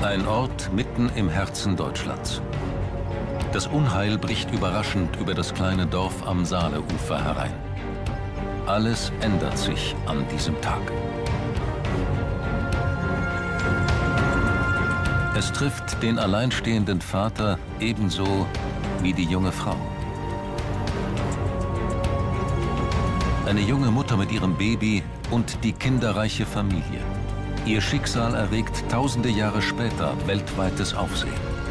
Ein Ort mitten im Herzen Deutschlands. Das Unheil bricht überraschend über das kleine Dorf am Saaleufer herein. Alles ändert sich an diesem Tag. Es trifft den alleinstehenden Vater ebenso wie die junge Frau. Eine junge Mutter mit ihrem Baby und die kinderreiche Familie. Ihr Schicksal erregt tausende Jahre später weltweites Aufsehen.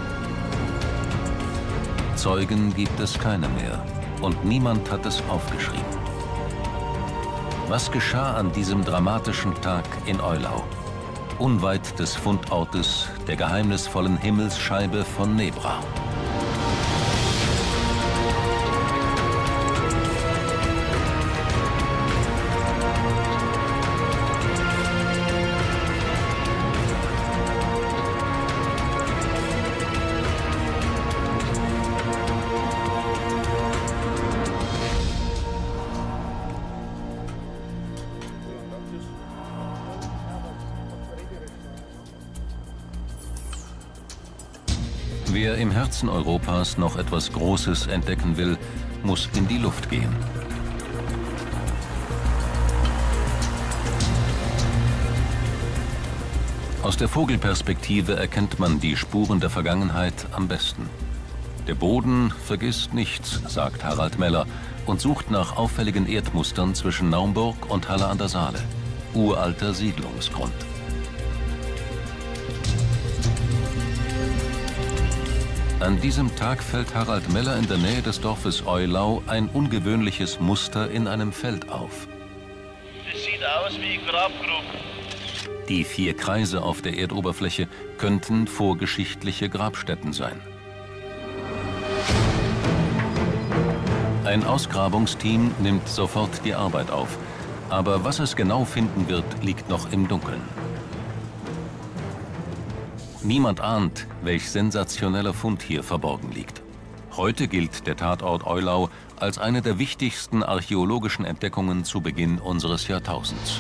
Zeugen gibt es keine mehr und niemand hat es aufgeschrieben. Was geschah an diesem dramatischen Tag in Eulau, unweit des Fundortes der geheimnisvollen Himmelsscheibe von Nebra? Wer im Herzen Europas noch etwas Großes entdecken will, muss in die Luft gehen. Aus der Vogelperspektive erkennt man die Spuren der Vergangenheit am besten. Der Boden vergisst nichts, sagt Harald Meller und sucht nach auffälligen Erdmustern zwischen Naumburg und Halle an der Saale. Uralter Siedlungsgrund. An diesem Tag fällt Harald Meller in der Nähe des Dorfes Eulau ein ungewöhnliches Muster in einem Feld auf. Das sieht aus wie Grabgruben. Die 4 Kreise auf der Erdoberfläche könnten vorgeschichtliche Grabstätten sein. Ein Ausgrabungsteam nimmt sofort die Arbeit auf. Aber was es genau finden wird, liegt noch im Dunkeln. Niemand ahnt, welch sensationeller Fund hier verborgen liegt. Heute gilt der Tatort Eulau als eine der wichtigsten archäologischen Entdeckungen zu Beginn unseres Jahrtausends.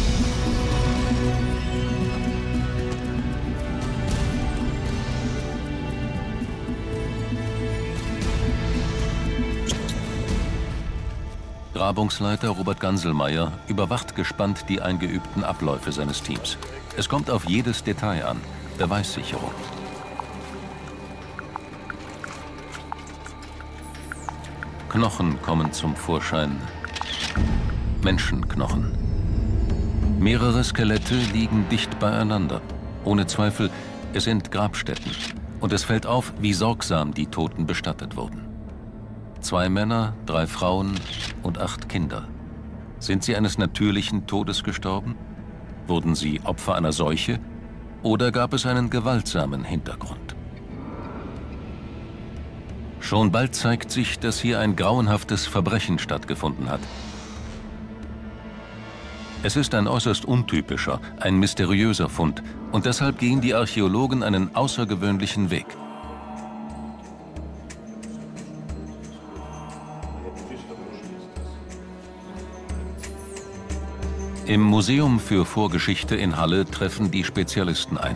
Grabungsleiter Robert Ganselmeier überwacht gespannt die eingeübten Abläufe seines Teams. Es kommt auf jedes Detail an. Beweissicherung. Knochen kommen zum Vorschein. Menschenknochen. Mehrere Skelette liegen dicht beieinander. Ohne Zweifel, es sind Grabstätten. Und es fällt auf, wie sorgsam die Toten bestattet wurden. 2 Männer, 3 Frauen und 8 Kinder. Sind sie eines natürlichen Todes gestorben? Wurden sie Opfer einer Seuche? Oder gab es einen gewaltsamen Hintergrund? Schon bald zeigt sich, dass hier ein grauenhaftes Verbrechen stattgefunden hat. Es ist ein äußerst untypischer, ein mysteriöser Fund und deshalb gehen die Archäologen einen außergewöhnlichen Weg. Im Museum für Vorgeschichte in Halle treffen die Spezialisten ein.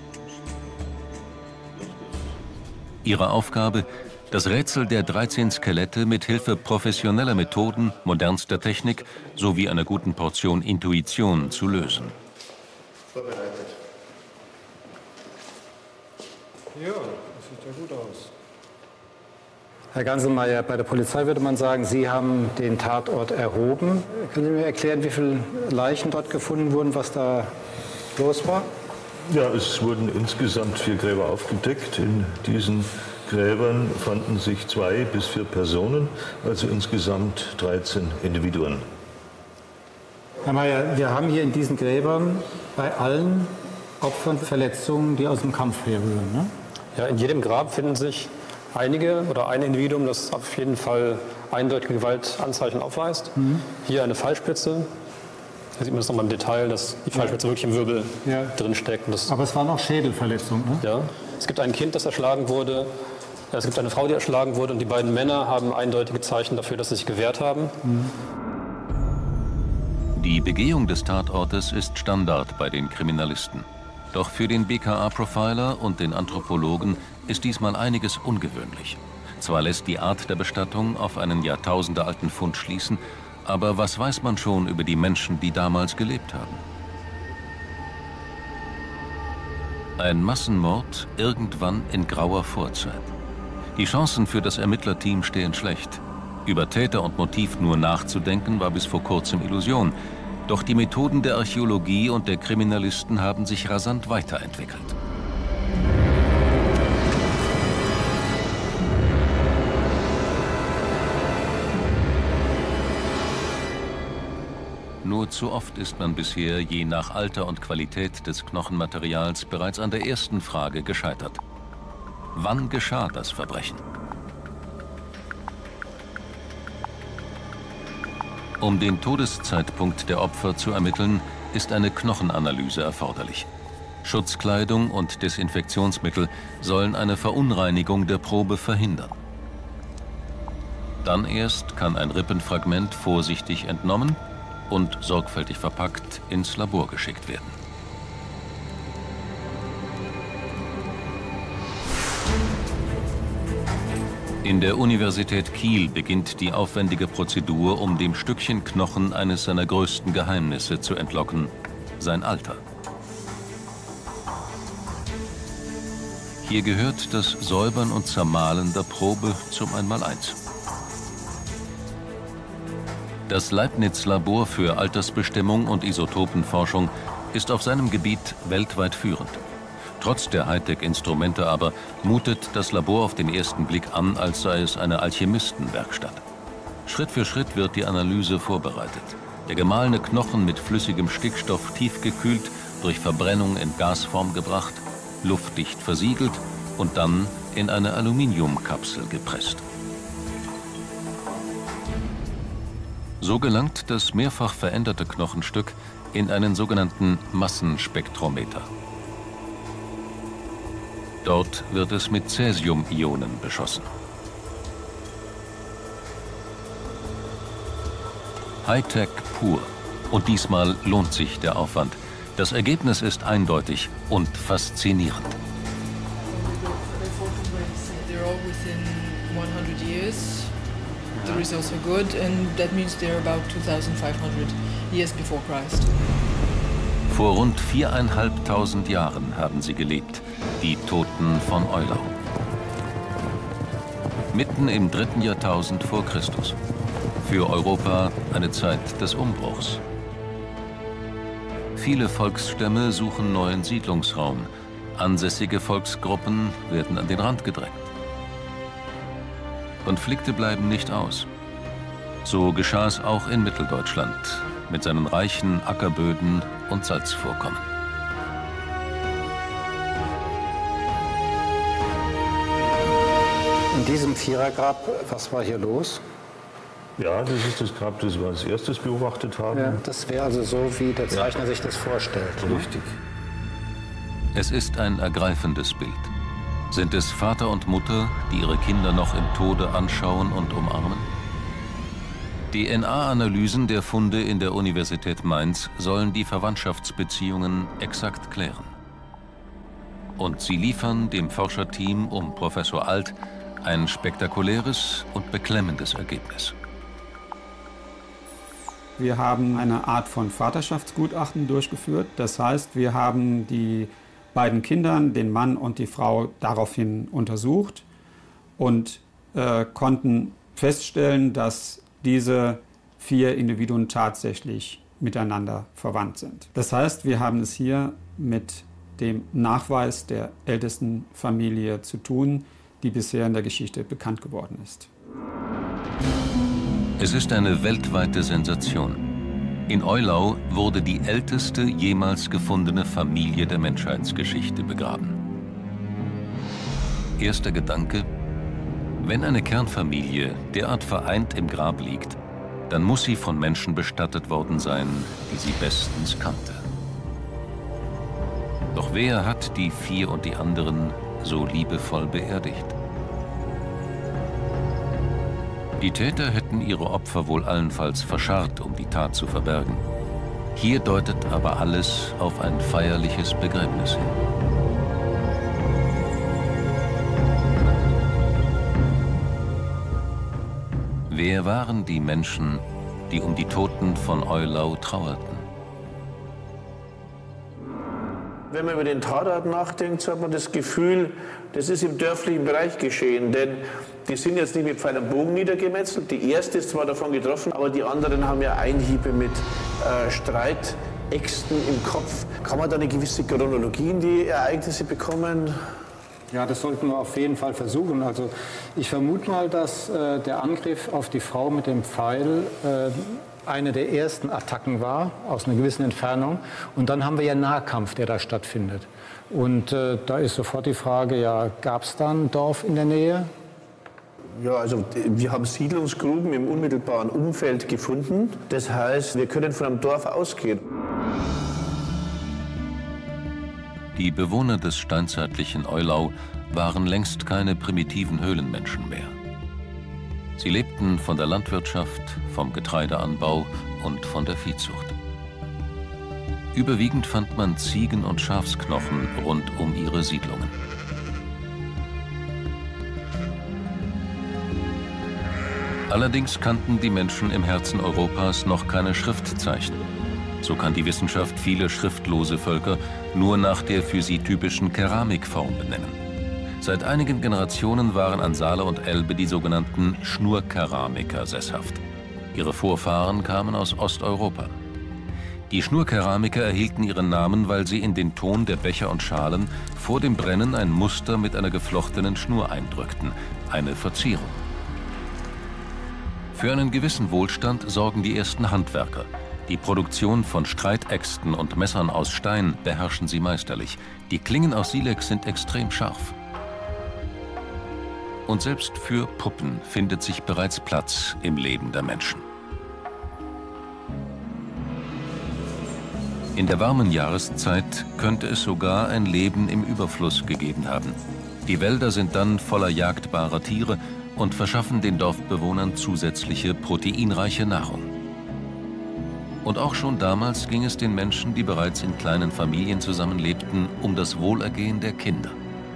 Ihre Aufgabe, das Rätsel der 13 Skelette mit Hilfe professioneller Methoden, modernster Technik sowie einer guten Portion Intuition zu lösen. Vorbereitet. Ja, das sieht ja gut aus. Herr Ganselmeier, bei der Polizei würde man sagen, Sie haben den Tatort erhoben. Können Sie mir erklären, wie viele Leichen dort gefunden wurden, was da los war? Ja, es wurden insgesamt 4 Gräber aufgedeckt. In diesen Gräbern fanden sich 2 bis 4 Personen, also insgesamt 13 Individuen. Herr Meier, wir haben hier in diesen Gräbern bei allen Opfern Verletzungen, die aus dem Kampf herrühren, ne? Ja, in jedem Grab finden sich einige oder ein Individuum, das auf jeden Fall eindeutige Gewaltanzeichen aufweist. Hier eine Pfeilspitze. Da sieht man das nochmal im Detail, dass die Pfeilspitze wirklich im Wirbel drin steckt. Aber es waren auch Schädelverletzungen, ne? Ja. Es gibt ein Kind, das erschlagen wurde. Es gibt eine Frau, die erschlagen wurde. Und die beiden Männer haben eindeutige Zeichen dafür, dass sie sich gewehrt haben. Die Begehung des Tatortes ist Standard bei den Kriminalisten. Doch für den BKA-Profiler und den Anthropologen ist diesmal einiges ungewöhnlich. Zwar lässt die Art der Bestattung auf einen jahrtausendealten Fund schließen, aber was weiß man schon über die Menschen, die damals gelebt haben? Ein Massenmord irgendwann in grauer Vorzeit. Die Chancen für das Ermittlerteam stehen schlecht. Über Täter und Motiv nur nachzudenken, war bis vor kurzem Illusion. Doch die Methoden der Archäologie und der Kriminalisten haben sich rasant weiterentwickelt. Nur zu oft ist man bisher je nach Alter und Qualität des Knochenmaterials bereits an der ersten Frage gescheitert. Wann geschah das Verbrechen? Um den Todeszeitpunkt der Opfer zu ermitteln, ist eine Knochenanalyse erforderlich. Schutzkleidung und Desinfektionsmittel sollen eine Verunreinigung der Probe verhindern. Dann erst kann ein Rippenfragment vorsichtig entnommen und sorgfältig verpackt ins Labor geschickt werden. In der Universität Kiel beginnt die aufwendige Prozedur, um dem Stückchen Knochen eines seiner größten Geheimnisse zu entlocken: sein Alter. Hier gehört das Säubern und Zermahlen der Probe zum Einmaleins. Das Leibniz-Labor für Altersbestimmung und Isotopenforschung ist auf seinem Gebiet weltweit führend. Trotz der Hightech-Instrumente aber mutet das Labor auf den ersten Blick an, als sei es eine Alchemistenwerkstatt. Schritt für Schritt wird die Analyse vorbereitet. Der gemahlene Knochen mit flüssigem Stickstoff tiefgekühlt, durch Verbrennung in Gasform gebracht, luftdicht versiegelt und dann in eine Aluminiumkapsel gepresst. So gelangt das mehrfach veränderte Knochenstück in einen sogenannten Massenspektrometer. Dort wird es mit Cäsium-Ionen beschossen. Hightech pur. Und diesmal lohnt sich der Aufwand. Das Ergebnis ist eindeutig und faszinierend. They're all within 100 years. The results are good, and that means they're about 2,500 years before Christ. Vor rund 4.500 Jahren haben sie gelebt, die Toten von Eulau. Mitten im 3. Jahrtausend vor Christus. Für Europa eine Zeit des Umbruchs. Viele Volksstämme suchen neuen Siedlungsraum. Ansässige Volksgruppen werden an den Rand gedrängt. Konflikte bleiben nicht aus. So geschah es auch in Mitteldeutschland mit seinen reichen Ackerböden und Salzvorkommen. In diesem Vierergrab, was war hier los? Ja, das ist das Grab, das wir als erstes beobachtet haben. Ja, das wäre also so, wie der Zeichner sich das vorstellt. Richtig. Es ist ein ergreifendes Bild. Sind es Vater und Mutter, die ihre Kinder noch im Tode anschauen und umarmen? DNA-Analysen der Funde in der Universität Mainz sollen die Verwandtschaftsbeziehungen exakt klären. Und sie liefern dem Forscherteam um Professor Alt ein spektakuläres und beklemmendes Ergebnis. Wir haben eine Art von Vaterschaftsgutachten durchgeführt. Das heißt, wir haben die beiden Kindern, den Mann und die Frau, daraufhin untersucht und konnten feststellen, dass diese 4 Individuen tatsächlich miteinander verwandt sind. Das heißt, wir haben es hier mit dem Nachweis der ältesten Familie zu tun, die bisher in der Geschichte bekannt geworden ist. Es ist eine weltweite Sensation. In Eulau wurde die älteste jemals gefundene Familie der Menschheitsgeschichte begraben. Erster Gedanke: Wenn eine Kernfamilie derart vereint im Grab liegt, dann muss sie von Menschen bestattet worden sein, die sie bestens kannte. Doch wer hat die 4 und die anderen so liebevoll beerdigt? Die Täter hätten ihre Opfer wohl allenfalls verscharrt, um die Tat zu verbergen. Hier deutet aber alles auf ein feierliches Begräbnis hin. Wer waren die Menschen, die um die Toten von Eulau trauerten? Wenn man über den Tatort nachdenkt, so hat man das Gefühl, das ist im dörflichen Bereich geschehen. Denn die sind jetzt nicht mit Pfeil und Bogen niedergemetzelt. Die erste ist zwar davon getroffen, aber die anderen haben ja Einhiebe mit Streitäxten im Kopf. Kann man da eine gewisse Chronologie in die Ereignisse bekommen? Ja, das sollten wir auf jeden Fall versuchen. Also ich vermute mal, dass der Angriff auf die Frau mit dem Pfeil eine der ersten Attacken war, aus einer gewissen Entfernung. Und dann haben wir ja Nahkampf, der da stattfindet. Und da ist sofort die Frage, ja, gab es da ein Dorf in der Nähe? Ja, also wir haben Siedlungsgruben im unmittelbaren Umfeld gefunden. Das heißt, wir können von einem Dorf ausgehen. Die Bewohner des steinzeitlichen Eulau waren längst keine primitiven Höhlenmenschen mehr. Sie lebten von der Landwirtschaft, vom Getreideanbau und von der Viehzucht. Überwiegend fand man Ziegen- und Schafsknochen rund um ihre Siedlungen. Allerdings kannten die Menschen im Herzen Europas noch keine Schriftzeichen. So kann die Wissenschaft viele schriftlose Völker nur nach der für sie typischen Keramikform benennen. Seit einigen Generationen waren an Saale und Elbe die sogenannten Schnurkeramiker sesshaft. Ihre Vorfahren kamen aus Osteuropa. Die Schnurkeramiker erhielten ihren Namen, weil sie in den Ton der Becher und Schalen vor dem Brennen ein Muster mit einer geflochtenen Schnur eindrückten, eine Verzierung. Für einen gewissen Wohlstand sorgen die ersten Handwerker. Die Produktion von Streitäxten und Messern aus Stein beherrschen sie meisterlich. Die Klingen aus Silex sind extrem scharf. Und selbst für Puppen findet sich bereits Platz im Leben der Menschen. In der warmen Jahreszeit könnte es sogar ein Leben im Überfluss gegeben haben. Die Wälder sind dann voller jagdbarer Tiere und verschaffen den Dorfbewohnern zusätzliche proteinreiche Nahrung. Und auch schon damals ging es den Menschen, die bereits in kleinen Familien zusammenlebten, um das Wohlergehen der Kinder.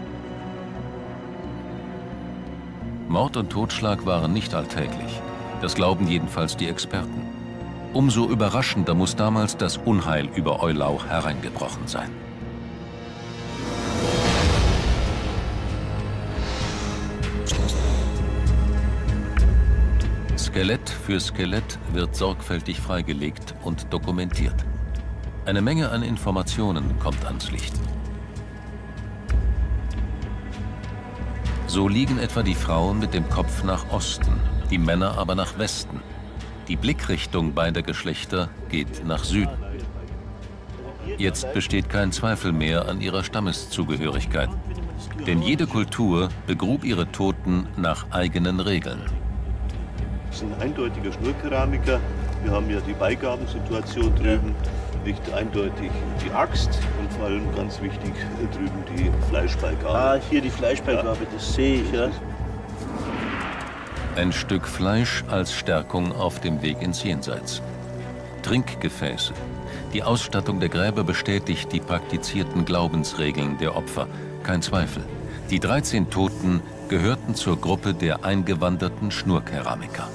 Mord und Totschlag waren nicht alltäglich. Das glauben jedenfalls die Experten. Umso überraschender muss damals das Unheil über Eulau hereingebrochen sein. Skelett für Skelett wird sorgfältig freigelegt und dokumentiert. Eine Menge an Informationen kommt ans Licht. So liegen etwa die Frauen mit dem Kopf nach Osten, die Männer aber nach Westen. Die Blickrichtung beider Geschlechter geht nach Süden. Jetzt besteht kein Zweifel mehr an ihrer Stammeszugehörigkeit. Denn jede Kultur begrub ihre Toten nach eigenen Regeln. Das ist ein eindeutiger Schnurkeramiker. Wir haben ja die Beigabensituation drüben, nicht eindeutig die Axt und vor allem ganz wichtig drüben die Fleischbeigabe. Ah, hier die Fleischbeigabe, ja. Das sehe ich. Ja. Ein Stück Fleisch als Stärkung auf dem Weg ins Jenseits. Trinkgefäße. Die Ausstattung der Gräber bestätigt die praktizierten Glaubensregeln der Opfer. Kein Zweifel. Die 13 Toten gehörten zur Gruppe der eingewanderten Schnurkeramiker.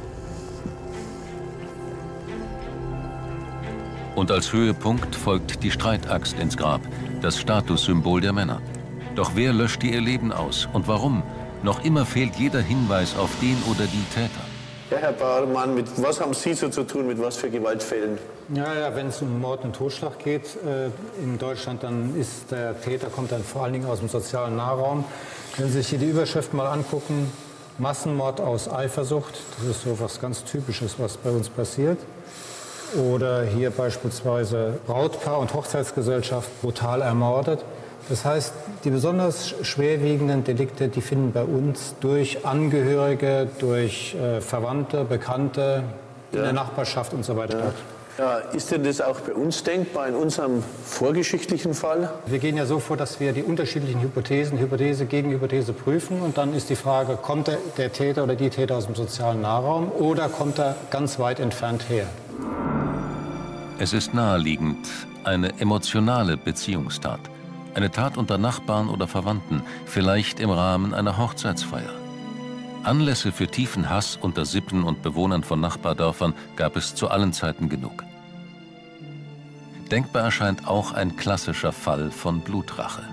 Und als Höhepunkt folgt die Streitaxt ins Grab, das Statussymbol der Männer. Doch wer löschte ihr Leben aus und warum? Noch immer fehlt jeder Hinweis auf den oder die Täter. Ja, Herr Bauermann, mit was haben Sie so zu tun, mit was für Gewaltfällen? Ja, wenn es um Mord und Totschlag geht in Deutschland, dann ist der Täter, kommt dann vor allen Dingen aus dem sozialen Nahraum. Wenn Sie sich hier die Überschrift mal angucken, Massenmord aus Eifersucht, das ist so was ganz Typisches, was bei uns passiert. Oder hier beispielsweise Brautpaar und Hochzeitsgesellschaft brutal ermordet. Das heißt, die besonders schwerwiegenden Delikte, die finden bei uns durch Angehörige, durch Verwandte, Bekannte, in der Nachbarschaft und so weiter statt. Ja, ist denn das auch bei uns denkbar, in unserem vorgeschichtlichen Fall? Wir gehen ja so vor, dass wir die unterschiedlichen Hypothesen, Hypothese gegen Hypothese prüfen. Und dann ist die Frage, kommt der Täter oder die Täter aus dem sozialen Nahraum oder kommt er ganz weit entfernt her? Es ist naheliegend, eine emotionale Beziehungstat. Eine Tat unter Nachbarn oder Verwandten, vielleicht im Rahmen einer Hochzeitsfeier. Anlässe für tiefen Hass unter Sippen und Bewohnern von Nachbardörfern gab es zu allen Zeiten genug. Denkbar erscheint auch ein klassischer Fall von Blutrache.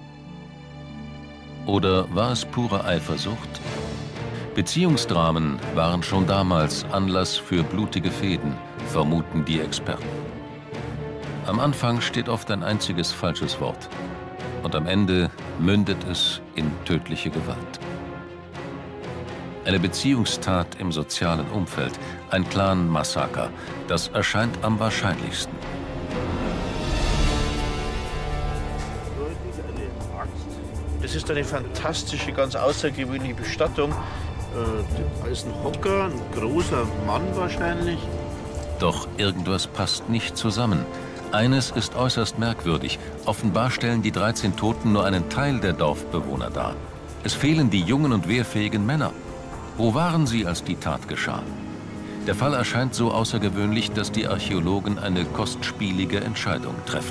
Oder war es pure Eifersucht? Beziehungsdramen waren schon damals Anlass für blutige Fehden, vermuten die Experten. Am Anfang steht oft ein einziges falsches Wort und am Ende mündet es in tödliche Gewalt. Eine Beziehungstat im sozialen Umfeld, ein Clan-Massaker, das erscheint am wahrscheinlichsten. Das ist eine fantastische, ganz außergewöhnliche Bestattung. Da ist ein Hocker, ein großer Mann wahrscheinlich. Doch irgendwas passt nicht zusammen. Eines ist äußerst merkwürdig. Offenbar stellen die 13 Toten nur einen Teil der Dorfbewohner dar. Es fehlen die jungen und wehrfähigen Männer. Wo waren sie, als die Tat geschah? Der Fall erscheint so außergewöhnlich, dass die Archäologen eine kostspielige Entscheidung treffen.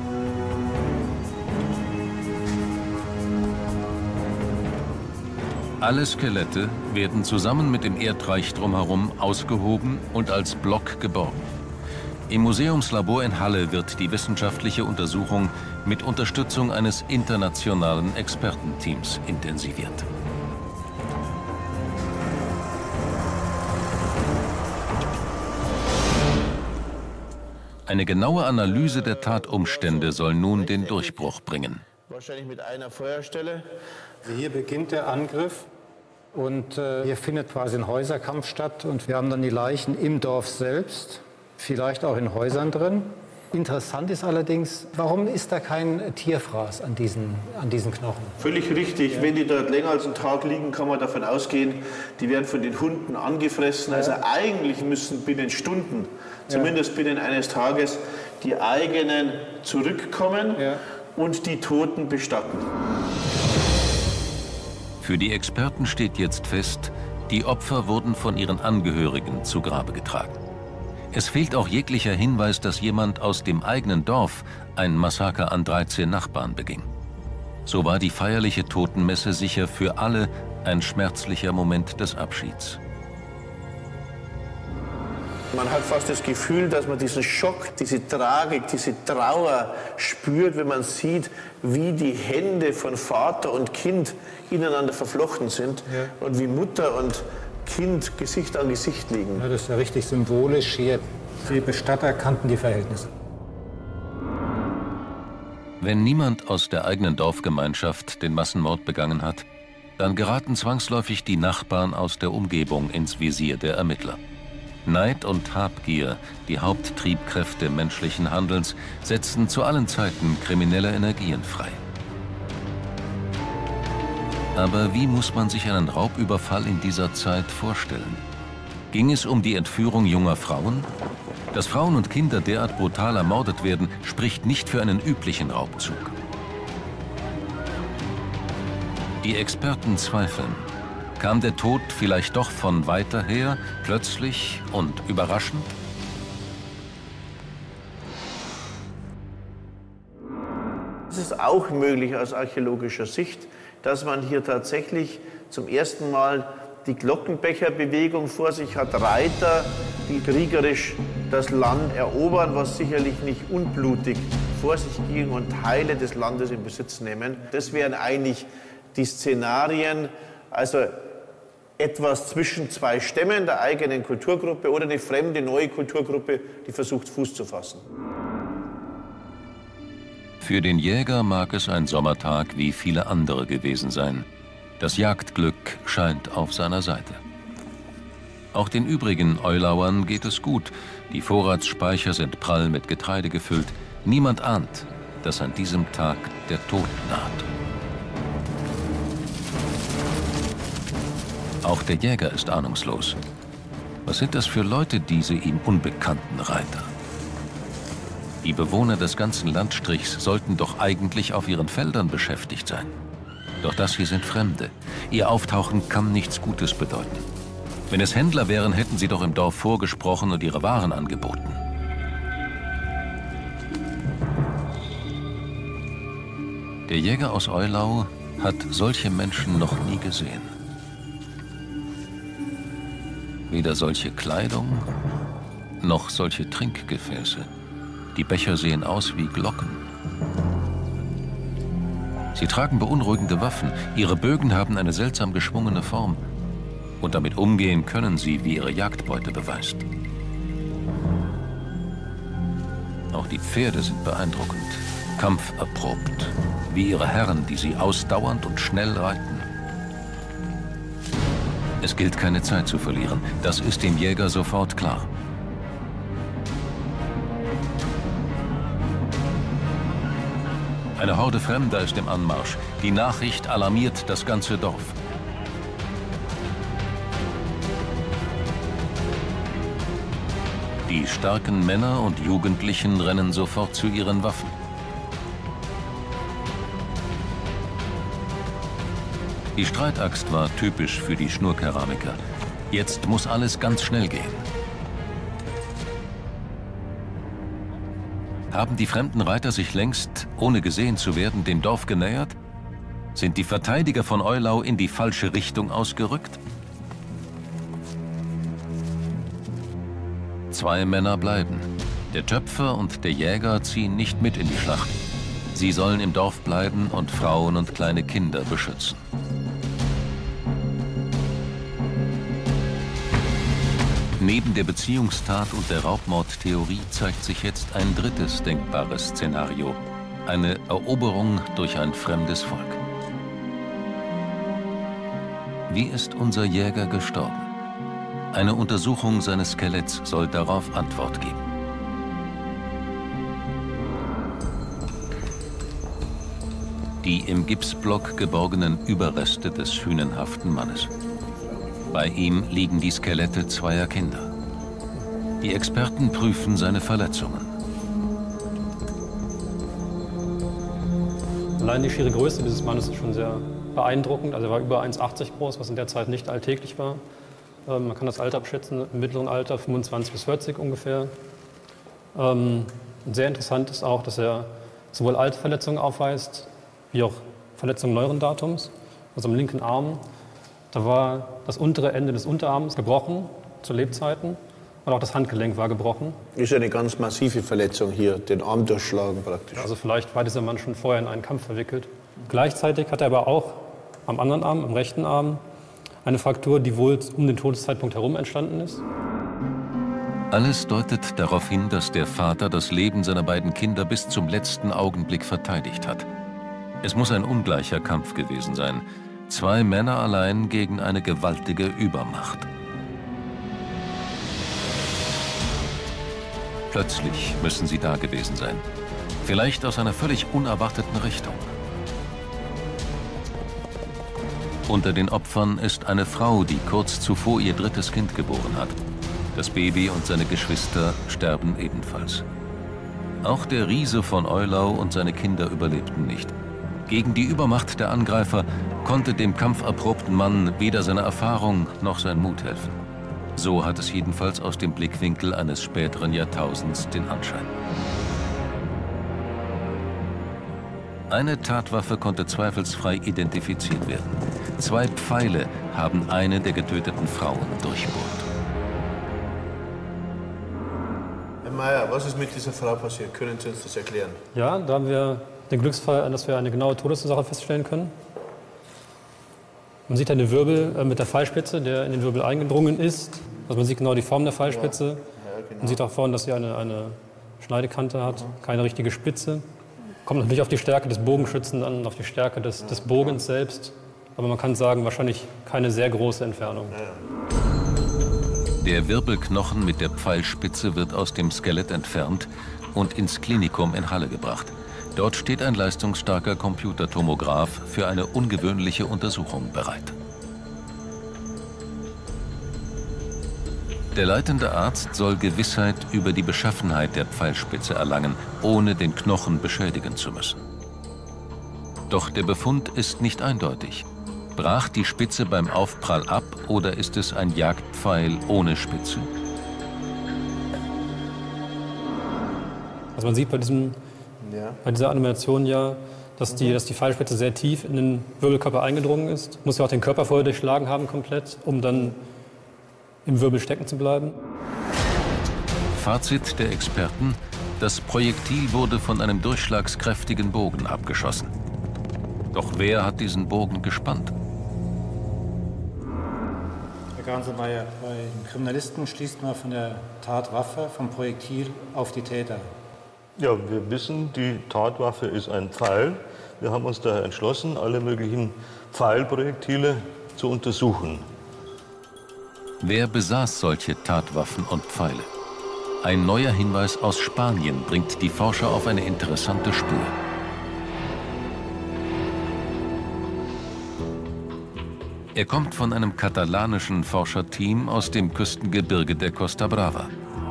Alle Skelette werden zusammen mit dem Erdreich drumherum ausgehoben und als Block geborgen. Im Museumslabor in Halle wird die wissenschaftliche Untersuchung mit Unterstützung eines internationalen Expertenteams intensiviert. Eine genaue Analyse der Tatumstände soll nun den Durchbruch bringen. Wahrscheinlich mit einer Feuerstelle. Hier beginnt der Angriff und hier findet quasi ein Häuserkampf statt und wir haben dann die Leichen im Dorf selbst, vielleicht auch in Häusern drin. Interessant ist allerdings, warum ist da kein Tierfraß an diesen Knochen? Völlig richtig. Ja. Wenn die dort länger als einen Tag liegen, kann man davon ausgehen, die werden von den Hunden angefressen. Ja. Also eigentlich müssen binnen Stunden, zumindest binnen eines Tages, die eigenen zurückkommen und die Toten bestatten. Für die Experten steht jetzt fest, die Opfer wurden von ihren Angehörigen zu Grabe getragen. Es fehlt auch jeglicher Hinweis, dass jemand aus dem eigenen Dorf ein Massaker an 13 Nachbarn beging. So war die feierliche Totenmesse sicher für alle ein schmerzlicher Moment des Abschieds. Man hat fast das Gefühl, dass man diesen Schock, diese Tragik, diese Trauer spürt, wenn man sieht, wie die Hände von Vater und Kind ineinander verflochten sind und wie Mutter und Kind Gesicht an Gesicht liegen. Ja, das ist ja richtig symbolisch hier. Die Bestatter kannten die Verhältnisse. Wenn niemand aus der eigenen Dorfgemeinschaft den Massenmord begangen hat, dann geraten zwangsläufig die Nachbarn aus der Umgebung ins Visier der Ermittler. Neid und Habgier, die Haupttriebkräfte menschlichen Handelns, setzen zu allen Zeiten kriminelle Energien frei. Aber wie muss man sich einen Raubüberfall in dieser Zeit vorstellen? Ging es um die Entführung junger Frauen? Dass Frauen und Kinder derart brutal ermordet werden, spricht nicht für einen üblichen Raubzug. Die Experten zweifeln. Kam der Tod vielleicht doch von weiter her, plötzlich und überraschend? Es ist auch möglich aus archäologischer Sicht, dass man hier tatsächlich zum ersten Mal die Glockenbecherbewegung vor sich hat, Reiter, die kriegerisch das Land erobern, was sicherlich nicht unblutig vor sich ging und Teile des Landes in Besitz nehmen. Das wären eigentlich die Szenarien, also etwas zwischen zwei Stämmen der eigenen Kulturgruppe oder eine fremde neue Kulturgruppe, die versucht, Fuß zu fassen. Für den Jäger mag es ein Sommertag wie viele andere gewesen sein. Das Jagdglück scheint auf seiner Seite. Auch den übrigen Eulauern geht es gut. Die Vorratsspeicher sind prall mit Getreide gefüllt. Niemand ahnt, dass an diesem Tag der Tod naht. Auch der Jäger ist ahnungslos. Was sind das für Leute, diese ihm unbekannten Reiter? Die Bewohner des ganzen Landstrichs sollten doch eigentlich auf ihren Feldern beschäftigt sein. Doch das hier sind Fremde. Ihr Auftauchen kann nichts Gutes bedeuten. Wenn es Händler wären, hätten sie doch im Dorf vorgesprochen und ihre Waren angeboten. Der Jäger aus Eulau hat solche Menschen noch nie gesehen. Weder solche Kleidung, noch solche Trinkgefäße. Die Becher sehen aus wie Glocken. Sie tragen beunruhigende Waffen. Ihre Bögen haben eine seltsam geschwungene Form. Und damit umgehen können sie, wie ihre Jagdbeute beweist. Auch die Pferde sind beeindruckend, kampferprobt, wie ihre Herren, die sie ausdauernd und schnell reiten. Es gilt keine Zeit zu verlieren, das ist dem Jäger sofort klar. Eine Horde Fremder ist im Anmarsch. Die Nachricht alarmiert das ganze Dorf. Die starken Männer und Jugendlichen rennen sofort zu ihren Waffen. Die Streitaxt war typisch für die Schnurkeramiker. Jetzt muss alles ganz schnell gehen. Haben die fremden Reiter sich längst, ohne gesehen zu werden, dem Dorf genähert? Sind die Verteidiger von Eulau in die falsche Richtung ausgerückt? Zwei Männer bleiben. Der Töpfer und der Jäger ziehen nicht mit in die Schlacht. Sie sollen im Dorf bleiben und Frauen und kleine Kinder beschützen. Neben der Beziehungstat und der Raubmordtheorie zeigt sich jetzt ein drittes denkbares Szenario. Eine Eroberung durch ein fremdes Volk. Wie ist unser Jäger gestorben? Eine Untersuchung seines Skeletts soll darauf Antwort geben. Die im Gipsblock geborgenen Überreste des hünenhaften Mannes. Bei ihm liegen die Skelette zweier Kinder. Die Experten prüfen seine Verletzungen. Allein die schiere Größe dieses Mannes ist schon sehr beeindruckend. Also er war über 1,80 groß, was in der Zeit nicht alltäglich war. Man kann das Alter abschätzen, im mittleren Alter 25 bis 40 ungefähr. Sehr interessant ist auch, dass er sowohl alte Verletzungen aufweist, wie auch Verletzungen neueren Datums. Also am linken Arm, da war das untere Ende des Unterarms gebrochen zu Lebzeiten und auch das Handgelenk war gebrochen. Ist eine ganz massive Verletzung hier, den Arm durchschlagen praktisch. Also vielleicht war dieser Mann schon vorher in einen Kampf verwickelt. Gleichzeitig hat er aber auch am anderen Arm, am rechten Arm, eine Fraktur, die wohl um den Todeszeitpunkt herum entstanden ist. Alles deutet darauf hin, dass der Vater das Leben seiner beiden Kinder bis zum letzten Augenblick verteidigt hat. Es muss ein ungleicher Kampf gewesen sein. Zwei Männer allein gegen eine gewaltige Übermacht. Plötzlich müssen sie da gewesen sein. Vielleicht aus einer völlig unerwarteten Richtung. Unter den Opfern ist eine Frau, die kurz zuvor ihr drittes Kind geboren hat. Das Baby und seine Geschwister sterben ebenfalls. Auch der Riese von Eulau und seine Kinder überlebten nicht. Gegen die Übermacht der Angreifer konnte dem kampferprobten Mann weder seine Erfahrung noch sein Mut helfen. So hat es jedenfalls aus dem Blickwinkel eines späteren Jahrtausends den Anschein. Eine Tatwaffe konnte zweifelsfrei identifiziert werden. 2 Pfeile haben eine der getöteten Frauen durchbohrt. Herr Meier, was ist mit dieser Frau passiert? Können Sie uns das erklären? Ja, da haben wir den Glücksfall, dass wir eine genaue Todesursache feststellen können. Man sieht einen Wirbel mit der Pfeilspitze, der in den Wirbel eingedrungen ist. Also man sieht genau die Form der Pfeilspitze. Ja, genau. Man sieht auch vorne, dass sie eine Schneidekante hat, keine richtige Spitze. Kommt natürlich auf die Stärke des Bogenschützen an, auf die Stärke des Bogens selbst. Aber man kann sagen, wahrscheinlich keine sehr große Entfernung. Der Wirbelknochen mit der Pfeilspitze wird aus dem Skelett entfernt und ins Klinikum in Halle gebracht. Dort steht ein leistungsstarker Computertomograph für eine ungewöhnliche Untersuchung bereit. Der leitende Arzt soll Gewissheit über die Beschaffenheit der Pfeilspitze erlangen, ohne den Knochen beschädigen zu müssen. Doch der Befund ist nicht eindeutig. Brach die Spitze beim Aufprall ab oder ist es ein Jagdpfeil ohne Spitze? Also man sieht bei dieser Animation ja, dass die Pfeilspitze sehr tief in den Wirbelkörper eingedrungen ist. Muss ja auch den Körper vorher durchschlagen haben komplett, um dann im Wirbel stecken zu bleiben. Fazit der Experten: Das Projektil wurde von einem durchschlagskräftigen Bogen abgeschossen. Doch wer hat diesen Bogen gespannt? Herr Ganselmeier, bei Kriminalisten schließt man von der Tatwaffe, vom Projektil auf die Täter. Ja, wir wissen, die Tatwaffe ist ein Pfeil. Wir haben uns daher entschlossen, alle möglichen Pfeilprojektile zu untersuchen. Wer besaß solche Tatwaffen und Pfeile? Ein neuer Hinweis aus Spanien bringt die Forscher auf eine interessante Spur. Er kommt von einem katalanischen Forscherteam aus dem Küstengebirge der Costa Brava.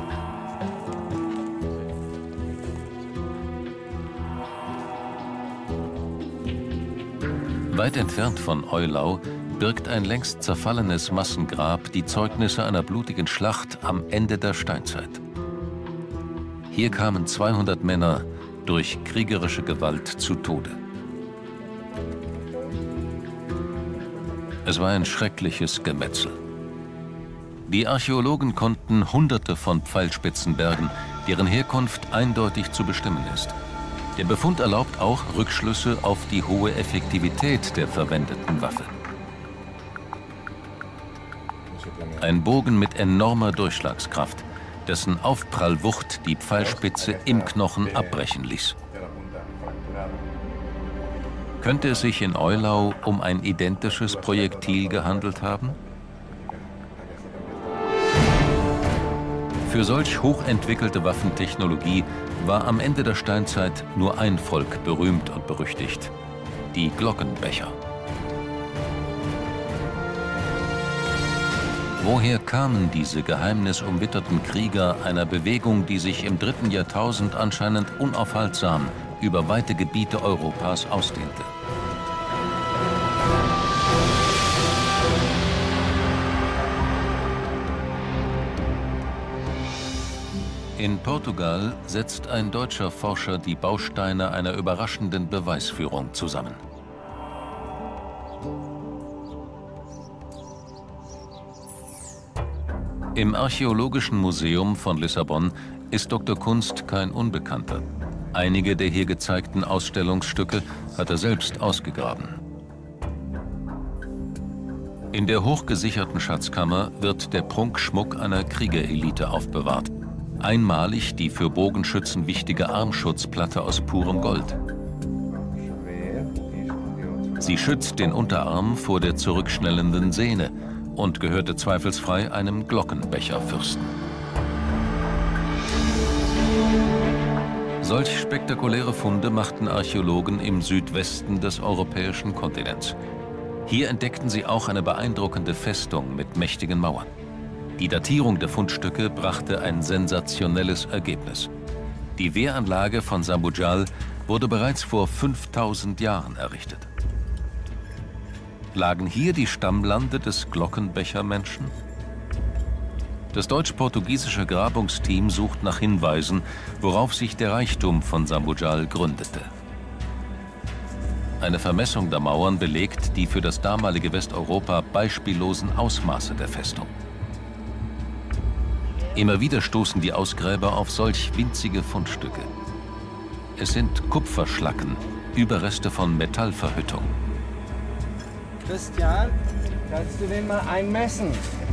Weit entfernt von Eulau birgt ein längst zerfallenes Massengrab die Zeugnisse einer blutigen Schlacht am Ende der Steinzeit. Hier kamen 200 Männer durch kriegerische Gewalt zu Tode. Es war ein schreckliches Gemetzel. Die Archäologen konnten Hunderte von Pfeilspitzen bergen, deren Herkunft eindeutig zu bestimmen ist. Der Befund erlaubt auch Rückschlüsse auf die hohe Effektivität der verwendeten Waffe. Ein Bogen mit enormer Durchschlagskraft, dessen Aufprallwucht die Pfeilspitze im Knochen abbrechen ließ. Könnte es sich in Eulau um ein identisches Projektil gehandelt haben? Für solch hochentwickelte Waffentechnologie war am Ende der Steinzeit nur ein Volk berühmt und berüchtigt: die Glockenbecher. Woher kamen diese geheimnisumwitterten Krieger einer Bewegung, die sich im 3. Jahrtausend anscheinend unaufhaltsam über weite Gebiete Europas ausdehnte? In Portugal setzt ein deutscher Forscher die Bausteine einer überraschenden Beweisführung zusammen. Im Archäologischen Museum von Lissabon ist Dr. Kunst kein Unbekannter. Einige der hier gezeigten Ausstellungsstücke hat er selbst ausgegraben. In der hochgesicherten Schatzkammer wird der Prunkschmuck einer Kriegerelite aufbewahrt. Einmalig die für Bogenschützen wichtige Armschutzplatte aus purem Gold. Sie schützt den Unterarm vor der zurückschnellenden Sehne und gehörte zweifelsfrei einem Glockenbecherfürsten. Solch spektakuläre Funde machten Archäologen im Südwesten des europäischen Kontinents. Hier entdeckten sie auch eine beeindruckende Festung mit mächtigen Mauern. Die Datierung der Fundstücke brachte ein sensationelles Ergebnis. Die Wehranlage von Zambujal wurde bereits vor 5000 Jahren errichtet. Lagen hier die Stammlande des Glockenbechermenschen? Das deutsch-portugiesische Grabungsteam sucht nach Hinweisen, worauf sich der Reichtum von Zambujal gründete. Eine Vermessung der Mauern belegt die für das damalige Westeuropa beispiellosen Ausmaße der Festung. Immer wieder stoßen die Ausgräber auf solch winzige Fundstücke. Es sind Kupferschlacken, Überreste von Metallverhüttung. Christian, kannst du den mal einmessen?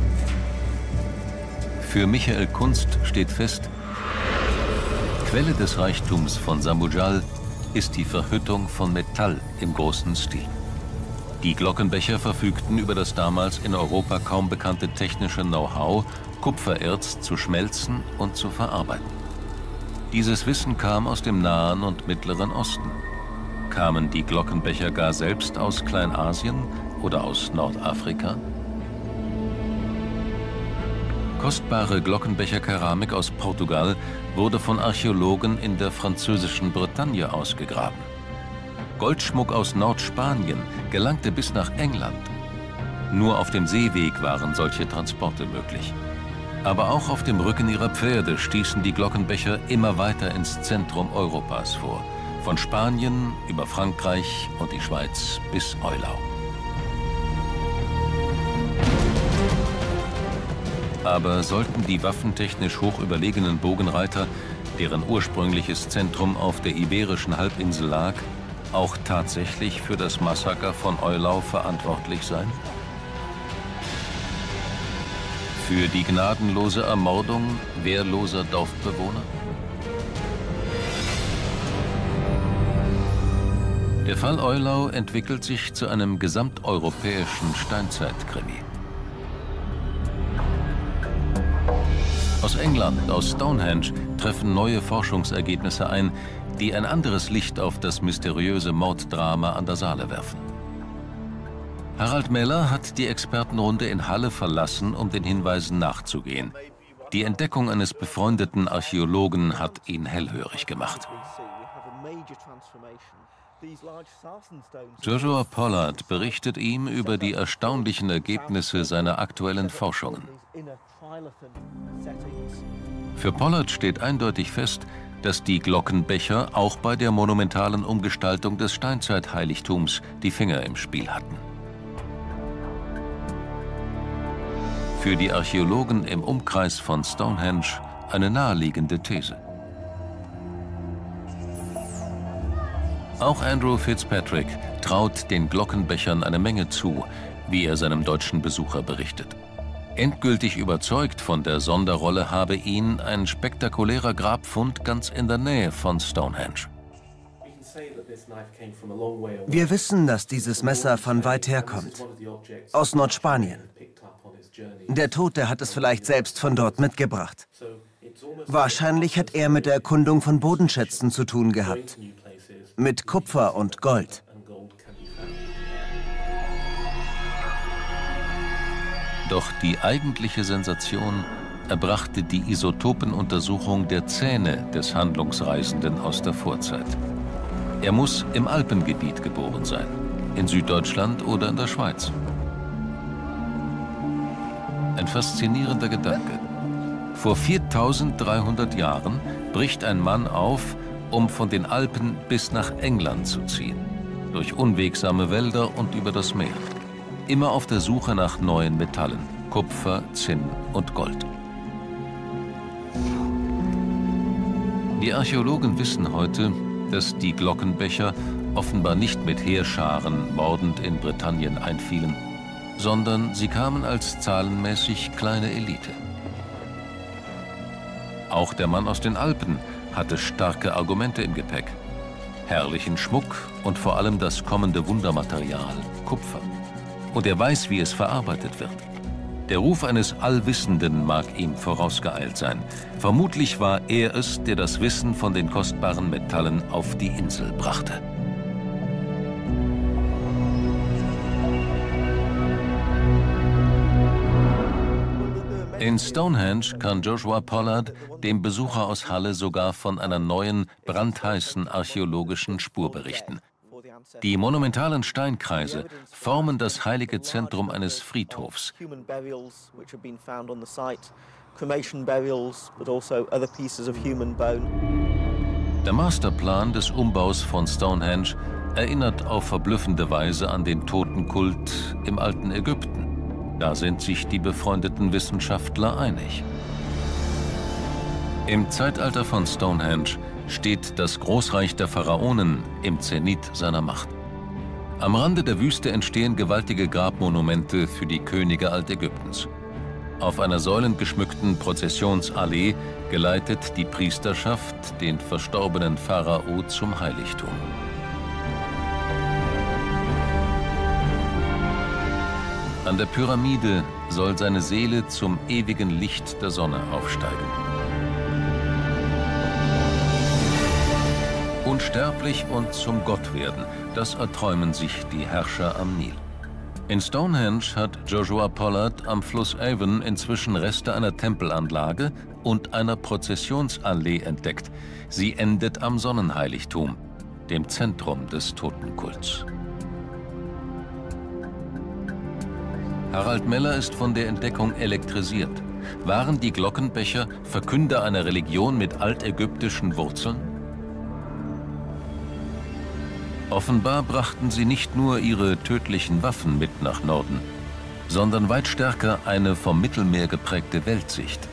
Für Michael Kunst steht fest: Quelle des Reichtums von Zambujal ist die Verhüttung von Metall im großen Stil. Die Glockenbecher verfügten über das damals in Europa kaum bekannte technische Know-how, Kupfererz zu schmelzen und zu verarbeiten. Dieses Wissen kam aus dem Nahen und Mittleren Osten. Kamen die Glockenbecher gar selbst aus Kleinasien oder aus Nordafrika? Kostbare Glockenbecherkeramik aus Portugal wurde von Archäologen in der französischen Bretagne ausgegraben. Goldschmuck aus Nordspanien gelangte bis nach England. Nur auf dem Seeweg waren solche Transporte möglich. Aber auch auf dem Rücken ihrer Pferde stießen die Glockenbecher immer weiter ins Zentrum Europas vor, Von Spanien über Frankreich und die Schweiz bis Eulau. Aber sollten die waffentechnisch hoch überlegenen Bogenreiter, deren ursprüngliches Zentrum auf der Iberischen Halbinsel lag, auch tatsächlich für das Massaker von Eulau verantwortlich sein? Für die gnadenlose Ermordung wehrloser Dorfbewohner? Der Fall Eulau entwickelt sich zu einem gesamteuropäischen Steinzeitkrimi. Aus England, aus Stonehenge, treffen neue Forschungsergebnisse ein, die ein anderes Licht auf das mysteriöse Morddrama an der Saale werfen. Harald Meller hat die Expertenrunde in Halle verlassen, um den Hinweisen nachzugehen. Die Entdeckung eines befreundeten Archäologen hat ihn hellhörig gemacht. Joshua Pollard berichtet ihm über die erstaunlichen Ergebnisse seiner aktuellen Forschungen. Für Pollard steht eindeutig fest, dass die Glockenbecher auch bei der monumentalen Umgestaltung des Steinzeitheiligtums die Finger im Spiel hatten. Für die Archäologen im Umkreis von Stonehenge eine naheliegende These. Auch Andrew Fitzpatrick traut den Glockenbechern eine Menge zu, wie er seinem deutschen Besucher berichtet. Endgültig überzeugt von der Sonderrolle habe ihn ein spektakulärer Grabfund ganz in der Nähe von Stonehenge. Wir wissen, dass dieses Messer von weit her kommt, aus Nordspanien. Der Tote hat es vielleicht selbst von dort mitgebracht. Wahrscheinlich hat er mit der Erkundung von Bodenschätzen zu tun gehabt, mit Kupfer und Gold. Doch die eigentliche Sensation erbrachte die Isotopenuntersuchung der Zähne des Handlungsreisenden aus der Vorzeit. Er muss im Alpengebiet geboren sein, in Süddeutschland oder in der Schweiz. Ein faszinierender Gedanke. Vor 4300 Jahren bricht ein Mann auf, um von den Alpen bis nach England zu ziehen, durch unwegsame Wälder und über das Meer. Immer auf der Suche nach neuen Metallen, Kupfer, Zinn und Gold. Die Archäologen wissen heute, dass die Glockenbecher offenbar nicht mit Heerscharen mordend in Britannien einfielen, sondern sie kamen als zahlenmäßig kleine Elite. Auch der Mann aus den Alpen hatte starke Argumente im Gepäck. Herrlichen Schmuck und vor allem das kommende Wundermaterial, Kupfer. Und er weiß, wie es verarbeitet wird. Der Ruf eines Allwissenden mag ihm vorausgeeilt sein. Vermutlich war er es, der das Wissen von den kostbaren Metallen auf die Insel brachte. In Stonehenge kann Joshua Pollard dem Besucher aus Halle sogar von einer neuen, brandheißen archäologischen Spur berichten. Die monumentalen Steinkreise formen das heilige Zentrum eines Friedhofs. Der Masterplan des Umbaus von Stonehenge erinnert auf verblüffende Weise an den Totenkult im alten Ägypten. Da sind sich die befreundeten Wissenschaftler einig. Im Zeitalter von Stonehenge steht das Großreich der Pharaonen im Zenit seiner Macht. Am Rande der Wüste entstehen gewaltige Grabmonumente für die Könige Altägyptens. Auf einer säulengeschmückten Prozessionsallee geleitet die Priesterschaft den verstorbenen Pharao zum Heiligtum. An der Pyramide soll seine Seele zum ewigen Licht der Sonne aufsteigen. Unsterblich und zum Gott werden, das erträumen sich die Herrscher am Nil. In Stonehenge hat Joshua Pollard am Fluss Avon inzwischen Reste einer Tempelanlage und einer Prozessionsallee entdeckt. Sie endet am Sonnenheiligtum, dem Zentrum des Totenkults. Harald Meller ist von der Entdeckung elektrisiert. Waren die Glockenbecher Verkünder einer Religion mit altägyptischen Wurzeln? Offenbar brachten sie nicht nur ihre tödlichen Waffen mit nach Norden, sondern weit stärker eine vom Mittelmeer geprägte Weltsicht.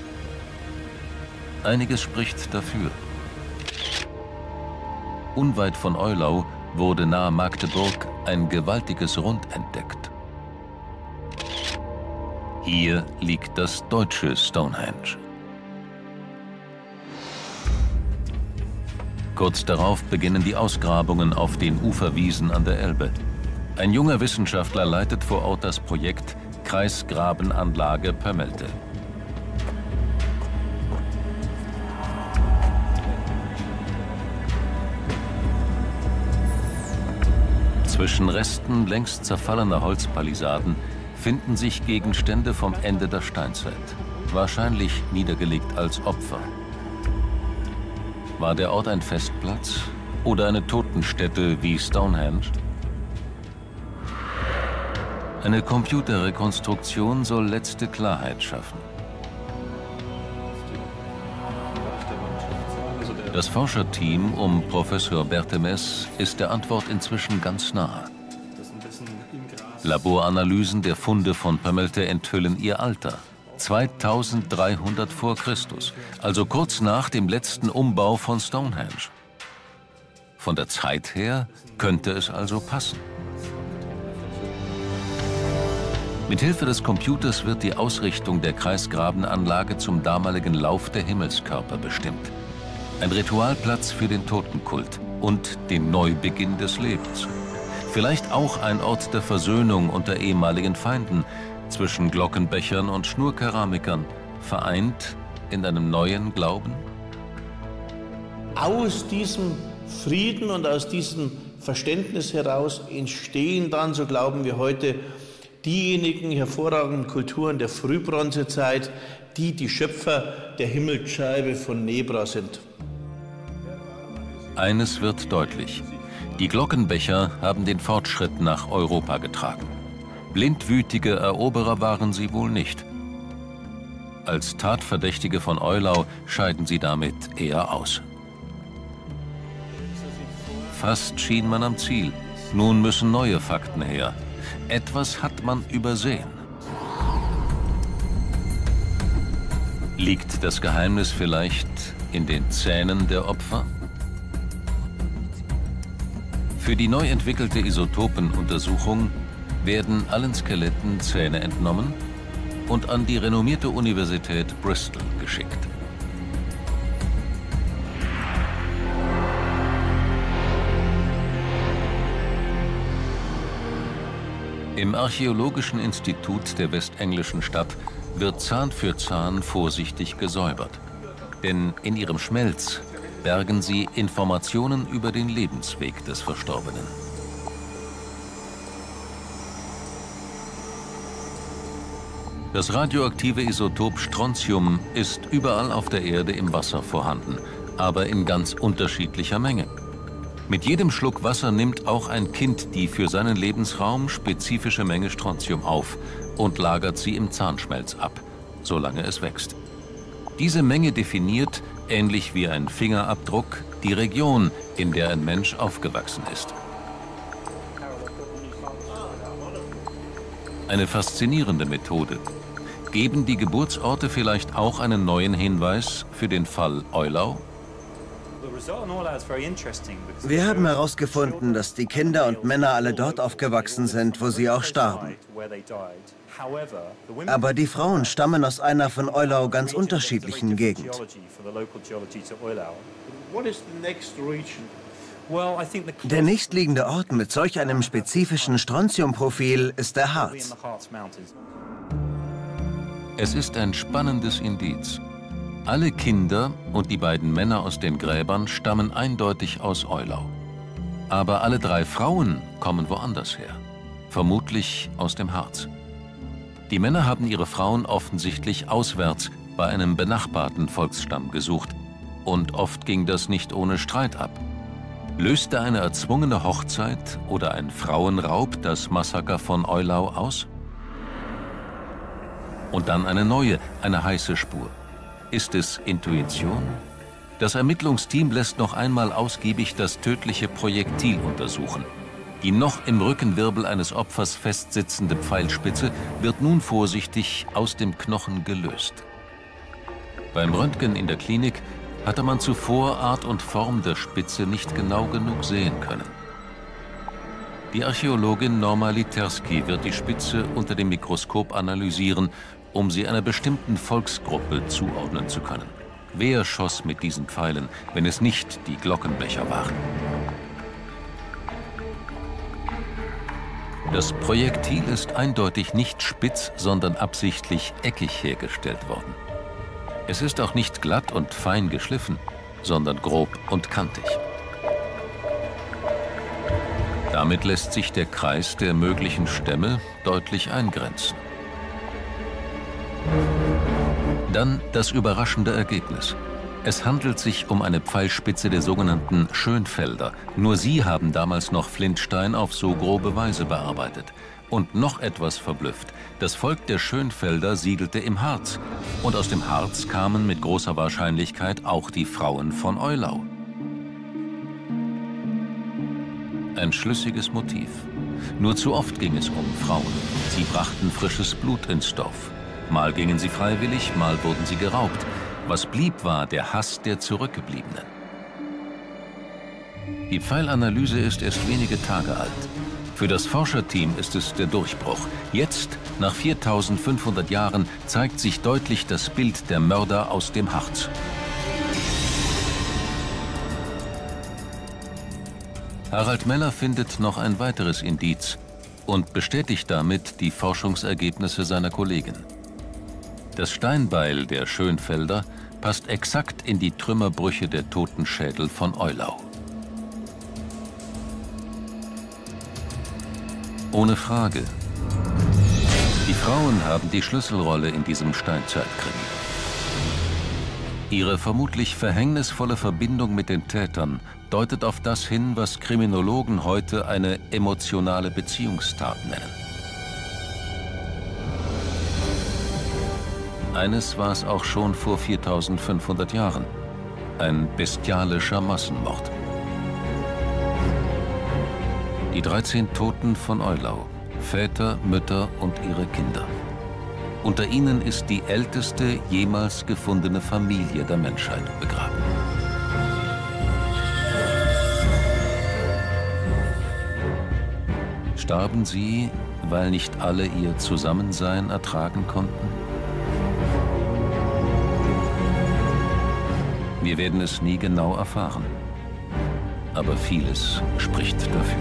Einiges spricht dafür. Unweit von Eulau wurde nahe Magdeburg ein gewaltiges Rund entdeckt. Hier liegt das deutsche Stonehenge. Kurz darauf beginnen die Ausgrabungen auf den Uferwiesen an der Elbe. Ein junger Wissenschaftler leitet vor Ort das Projekt Kreisgrabenanlage Pömmelte. Zwischen Resten längst zerfallener Holzpalisaden finden sich Gegenstände vom Ende der Steinzeit, wahrscheinlich niedergelegt als Opfer. War der Ort ein Festplatz oder eine Totenstätte wie Stonehenge? Eine Computerrekonstruktion soll letzte Klarheit schaffen. Das Forscherteam um Professor Bertemes ist der Antwort inzwischen ganz nahe. Laboranalysen der Funde von Pömmelte enthüllen ihr Alter. 2300 vor Christus, also kurz nach dem letzten Umbau von Stonehenge. Von der Zeit her könnte es also passen. Mithilfe des Computers wird die Ausrichtung der Kreisgrabenanlage zum damaligen Lauf der Himmelskörper bestimmt. Ein Ritualplatz für den Totenkult und den Neubeginn des Lebens. Vielleicht auch ein Ort der Versöhnung unter ehemaligen Feinden, zwischen Glockenbechern und Schnurkeramikern, vereint in einem neuen Glauben? Aus diesem Frieden und aus diesem Verständnis heraus entstehen dann, so glauben wir heute, diejenigen hervorragenden Kulturen der Frühbronzezeit, die die Schöpfer der Himmelsscheibe von Nebra sind. Eines wird deutlich. Die Glockenbecher haben den Fortschritt nach Europa getragen. Blindwütige Eroberer waren sie wohl nicht. Als Tatverdächtige von Eulau scheiden sie damit eher aus. Fast schien man am Ziel. Nun müssen neue Fakten her. Etwas hat man übersehen. Liegt das Geheimnis vielleicht in den Zähnen der Opfer? Für die neu entwickelte Isotopenuntersuchung werden allen Skeletten Zähne entnommen und an die renommierte Universität Bristol geschickt. Im Archäologischen Institut der westenglischen Stadt wird Zahn für Zahn vorsichtig gesäubert. Denn in ihrem Schmelz bergen sie Informationen über den Lebensweg des Verstorbenen. Das radioaktive Isotop Strontium ist überall auf der Erde im Wasser vorhanden, aber in ganz unterschiedlicher Menge. Mit jedem Schluck Wasser nimmt auch ein Kind die für seinen Lebensraum spezifische Menge Strontium auf und lagert sie im Zahnschmelz ab, solange es wächst. Diese Menge definiert, ähnlich wie ein Fingerabdruck, die Region, in der ein Mensch aufgewachsen ist. Eine faszinierende Methode. Geben die Geburtsorte vielleicht auch einen neuen Hinweis für den Fall Eulau? Wir haben herausgefunden, dass die Kinder und Männer alle dort aufgewachsen sind, wo sie auch starben. Aber die Frauen stammen aus einer von Eulau ganz unterschiedlichen Gegend. Der nächstliegende Ort mit solch einem spezifischen Strontiumprofil ist der Harz. Es ist ein spannendes Indiz. Alle Kinder und die beiden Männer aus den Gräbern stammen eindeutig aus Eulau. Aber alle drei Frauen kommen woanders her, vermutlich aus dem Harz. Die Männer haben ihre Frauen offensichtlich auswärts bei einem benachbarten Volksstamm gesucht. Und oft ging das nicht ohne Streit ab. Löste eine erzwungene Hochzeit oder ein Frauenraub das Massaker von Eulau aus? Und dann eine neue, eine heiße Spur. Ist es Intuition Das Ermittlungsteam lässt noch einmal ausgiebig das tödliche Projektil untersuchen. Die noch im Rückenwirbel eines Opfers festsitzende Pfeilspitze wird nun vorsichtig aus dem Knochen gelöst. Beim Röntgen in der Klinik hatte man zuvor Art und Form der Spitze nicht genau genug sehen können. Die Archäologin Norma Literski wird die Spitze unter dem Mikroskop analysieren, um sie einer bestimmten Volksgruppe zuordnen zu können. Wer schoss mit diesen Pfeilen, wenn es nicht die Glockenbecher waren? Das Projektil ist eindeutig nicht spitz, sondern absichtlich eckig hergestellt worden. Es ist auch nicht glatt und fein geschliffen, sondern grob und kantig. Damit lässt sich der Kreis der möglichen Stämme deutlich eingrenzen. Dann das überraschende Ergebnis. Es handelt sich um eine Pfeilspitze der sogenannten Schönfelder. Nur sie haben damals noch Flintstein auf so grobe Weise bearbeitet. Und noch etwas verblüfft. Das Volk der Schönfelder siedelte im Harz. Und aus dem Harz kamen mit großer Wahrscheinlichkeit auch die Frauen von Eulau. Ein schlüssiges Motiv. Nur zu oft ging es um Frauen. Sie brachten frisches Blut ins Dorf. Mal gingen sie freiwillig, mal wurden sie geraubt. Was blieb, war der Hass der Zurückgebliebenen. Die Pfeilanalyse ist erst wenige Tage alt. Für das Forscherteam ist es der Durchbruch. Jetzt, nach 4500 Jahren, zeigt sich deutlich das Bild der Mörder aus dem Harz. Harald Meller findet noch ein weiteres Indiz und bestätigt damit die Forschungsergebnisse seiner Kollegin. Das Steinbeil der Schönfelder passt exakt in die Trümmerbrüche der Totenschädel von Eulau. Ohne Frage. Die Frauen haben die Schlüsselrolle in diesem Steinzeitkrimi. Ihre vermutlich verhängnisvolle Verbindung mit den Tätern deutet auf das hin, was Kriminologen heute eine emotionale Beziehungstat nennen. Eines war es auch schon vor 4500 Jahren. Ein bestialischer Massenmord. Die 13 Toten von Eulau. Väter, Mütter und ihre Kinder. Unter ihnen ist die älteste jemals gefundene Familie der Menschheit begraben. Starben sie, weil nicht alle ihr Zusammensein ertragen konnten? Wir werden es nie genau erfahren, aber vieles spricht dafür.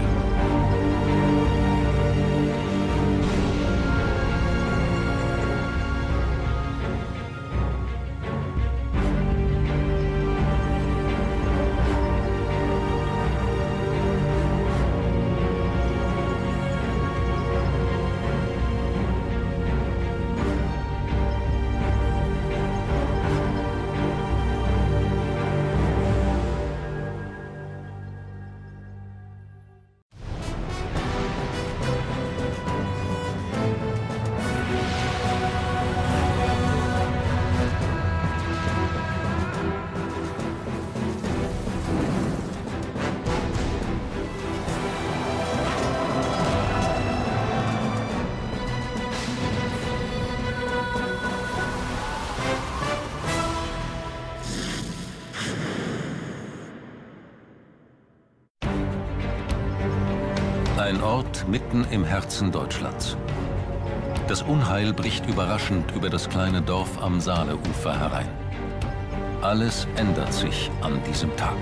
Ein Ort mitten im Herzen Deutschlands. Das Unheil bricht überraschend über das kleine Dorf am Saaleufer herein. Alles ändert sich an diesem Tag.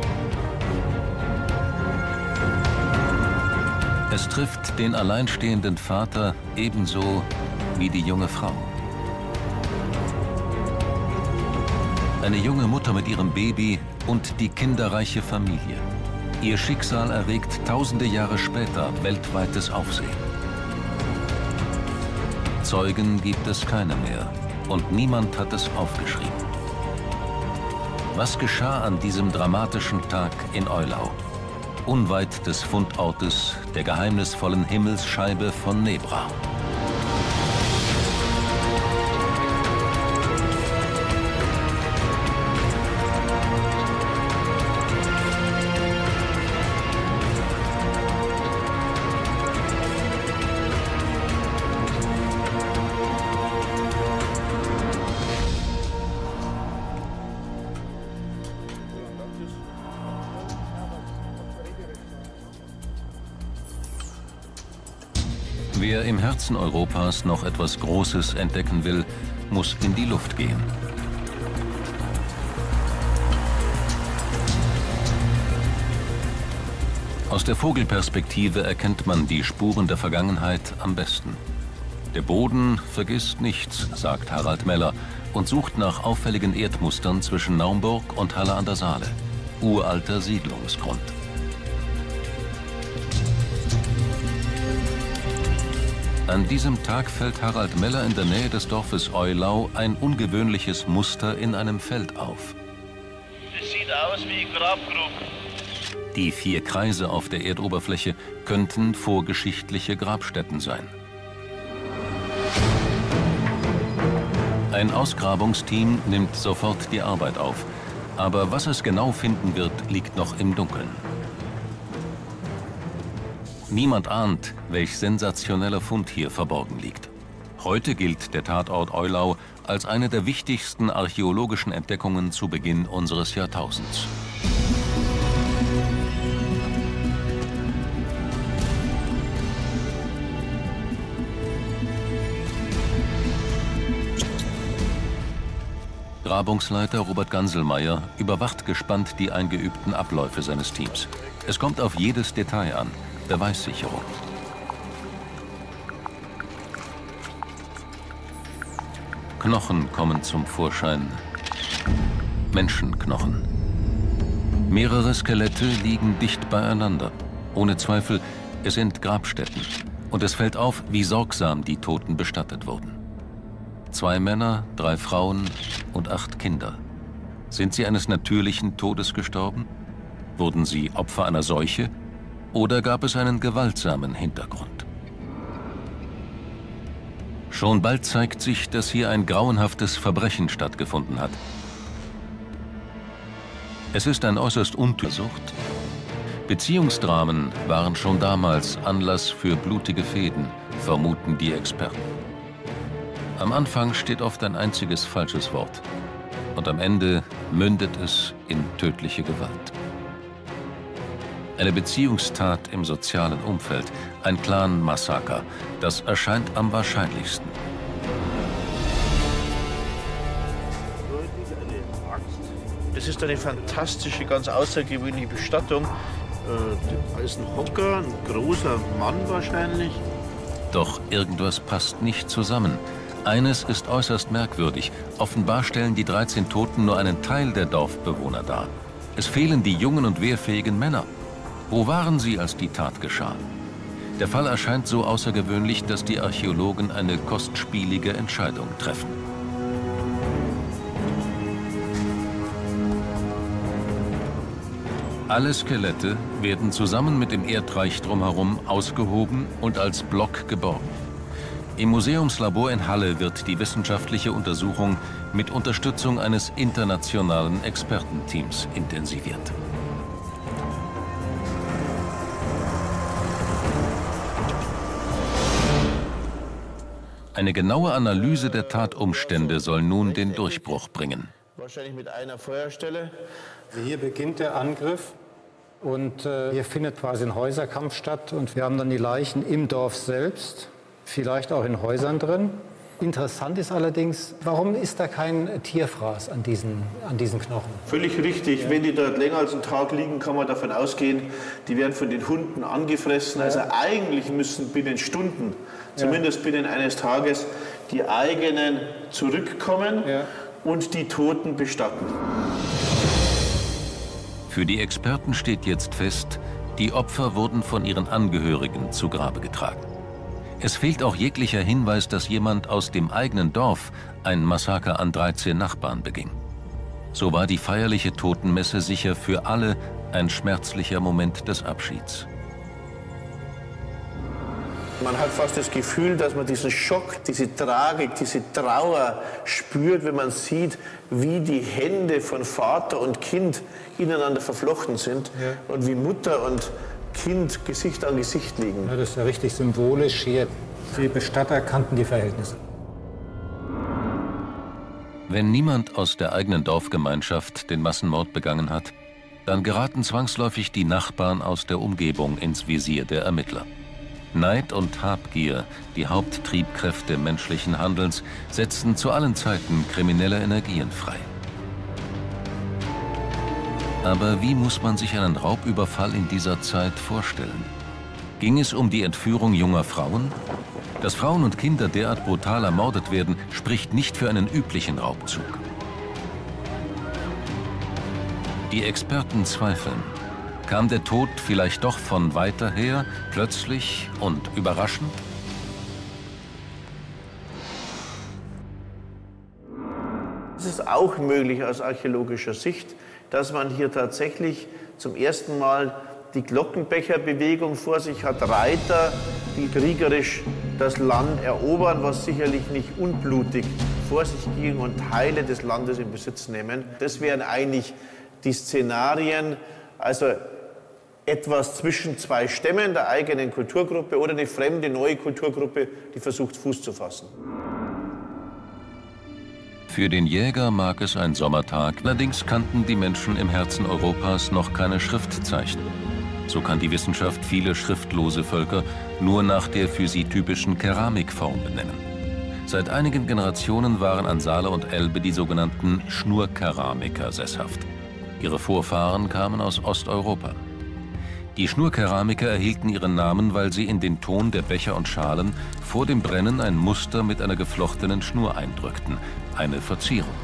Es trifft den alleinstehenden Vater ebenso wie die junge Frau. Eine junge Mutter mit ihrem Baby und die kinderreiche Familie. Ihr Schicksal erregt tausende Jahre später weltweites Aufsehen. Zeugen gibt es keine mehr und niemand hat es aufgeschrieben. Was geschah an diesem dramatischen Tag in Eulau, unweit des Fundortes der geheimnisvollen Himmelsscheibe von Nebra? Wer im Herzen Europas noch etwas Großes entdecken will, muss in die Luft gehen. Aus der Vogelperspektive erkennt man die Spuren der Vergangenheit am besten. Der Boden vergisst nichts, sagt Harald Meller und sucht nach auffälligen Erdmustern zwischen Naumburg und Halle an der Saale. Uralter Siedlungsgrund. An diesem Tag fällt Harald Meller in der Nähe des Dorfes Eulau ein ungewöhnliches Muster in einem Feld auf. Das sieht aus wie Grabgruben. Die 4 Kreise auf der Erdoberfläche könnten vorgeschichtliche Grabstätten sein. Ein Ausgrabungsteam nimmt sofort die Arbeit auf. Aber was es genau finden wird, liegt noch im Dunkeln. Niemand ahnt, welch sensationeller Fund hier verborgen liegt. Heute gilt der Tatort Eulau als eine der wichtigsten archäologischen Entdeckungen zu Beginn unseres Jahrtausends. Grabungsleiter Robert Ganselmeier überwacht gespannt die eingeübten Abläufe seines Teams. Es kommt auf jedes Detail an. Beweissicherung. Knochen kommen zum Vorschein. Menschenknochen. Mehrere Skelette liegen dicht beieinander. Ohne Zweifel, es sind Grabstätten. Und es fällt auf, wie sorgsam die Toten bestattet wurden. 2 Männer, 3 Frauen und 8 Kinder. Sind sie eines natürlichen Todes gestorben? Wurden sie Opfer einer Seuche? Oder gab es einen gewaltsamen Hintergrund? Schon bald zeigt sich, dass hier ein grauenhaftes Verbrechen stattgefunden hat. Es ist ein äußerst Unzucht. Beziehungsdramen waren schon damals Anlass für blutige Fehden, vermuten die Experten. Am Anfang steht oft ein einziges falsches Wort. Und am Ende mündet es in tödliche Gewalt. Eine Beziehungstat im sozialen Umfeld, ein Clan-Massaker, das erscheint am wahrscheinlichsten. Das ist eine fantastische, ganz außergewöhnliche Bestattung. Da ist ein Hocker, ein großer Mann wahrscheinlich. Doch irgendwas passt nicht zusammen. Eines ist äußerst merkwürdig. Offenbar stellen die 13 Toten nur einen Teil der Dorfbewohner dar. Es fehlen die jungen und wehrfähigen Männer. Wo waren sie, als die Tat geschah? Der Fall erscheint so außergewöhnlich, dass die Archäologen eine kostspielige Entscheidung treffen. Alle Skelette werden zusammen mit dem Erdreich drumherum ausgehoben und als Block geborgen. Im Museumslabor in Halle wird die wissenschaftliche Untersuchung mit Unterstützung eines internationalen Expertenteams intensiviert. Eine genaue Analyse der Tatumstände soll nun den Durchbruch bringen. Wahrscheinlich mit einer Feuerstelle. Hier beginnt der Angriff und hier findet quasi ein Häuserkampf statt und wir haben dann die Leichen im Dorf selbst, vielleicht auch in Häusern drin. Interessant ist allerdings, warum ist da kein Tierfraß an diesen Knochen? Völlig richtig. Ja. Wenn die dort länger als einen Tag liegen, kann man davon ausgehen, die werden von den Hunden angefressen. Ja. Also eigentlich müssen binnen Stunden, zumindest binnen eines Tages, die eigenen zurückkommen und die Toten bestatten. Für die Experten steht jetzt fest, die Opfer wurden von ihren Angehörigen zu Grabe getragen. Es fehlt auch jeglicher Hinweis, dass jemand aus dem eigenen Dorf ein Massaker an 13 Nachbarn beging. So war die feierliche Totenmesse sicher für alle ein schmerzlicher Moment des Abschieds. Man hat fast das Gefühl, dass man diesen Schock, diese Tragik, diese Trauer spürt, wenn man sieht, wie die Hände von Vater und Kind ineinander verflochten sind und wie Mutter und Kind Gesicht an Gesicht liegen. Ja, das ist ja richtig symbolisch hier. Die Bestatter kannten die Verhältnisse. Wenn niemand aus der eigenen Dorfgemeinschaft den Massenmord begangen hat, dann geraten zwangsläufig die Nachbarn aus der Umgebung ins Visier der Ermittler. Neid und Habgier, die Haupttriebkräfte menschlichen Handelns, setzten zu allen Zeiten kriminelle Energien frei. Aber wie muss man sich einen Raubüberfall in dieser Zeit vorstellen? Ging es um die Entführung junger Frauen? Dass Frauen und Kinder derart brutal ermordet werden, spricht nicht für einen üblichen Raubzug. Die Experten zweifeln. Kam der Tod vielleicht doch von weiter her, plötzlich und überraschend? Es ist auch möglich aus archäologischer Sicht, dass man hier tatsächlich zum ersten Mal die Glockenbecherbewegung vor sich hat, Reiter, die kriegerisch das Land erobern, was sicherlich nicht unblutig vor sich ging, und Teile des Landes in Besitz nehmen. Das wären eigentlich die Szenarien, also etwas zwischen zwei Stämmen der eigenen Kulturgruppe oder eine fremde, neue Kulturgruppe, die versucht, Fuß zu fassen. Für den Jäger mag es ein Sommertag, allerdings kannten die Menschen im Herzen Europas noch keine Schriftzeichen. So kann die Wissenschaft viele schriftlose Völker nur nach der für sie typischen Keramikform benennen. Seit einigen Generationen waren an Saale und Elbe die sogenannten Schnurkeramiker sesshaft. Ihre Vorfahren kamen aus Osteuropa. Die Schnurkeramiker erhielten ihren Namen, weil sie in den Ton der Becher und Schalen vor dem Brennen ein Muster mit einer geflochtenen Schnur eindrückten, eine Verzierung.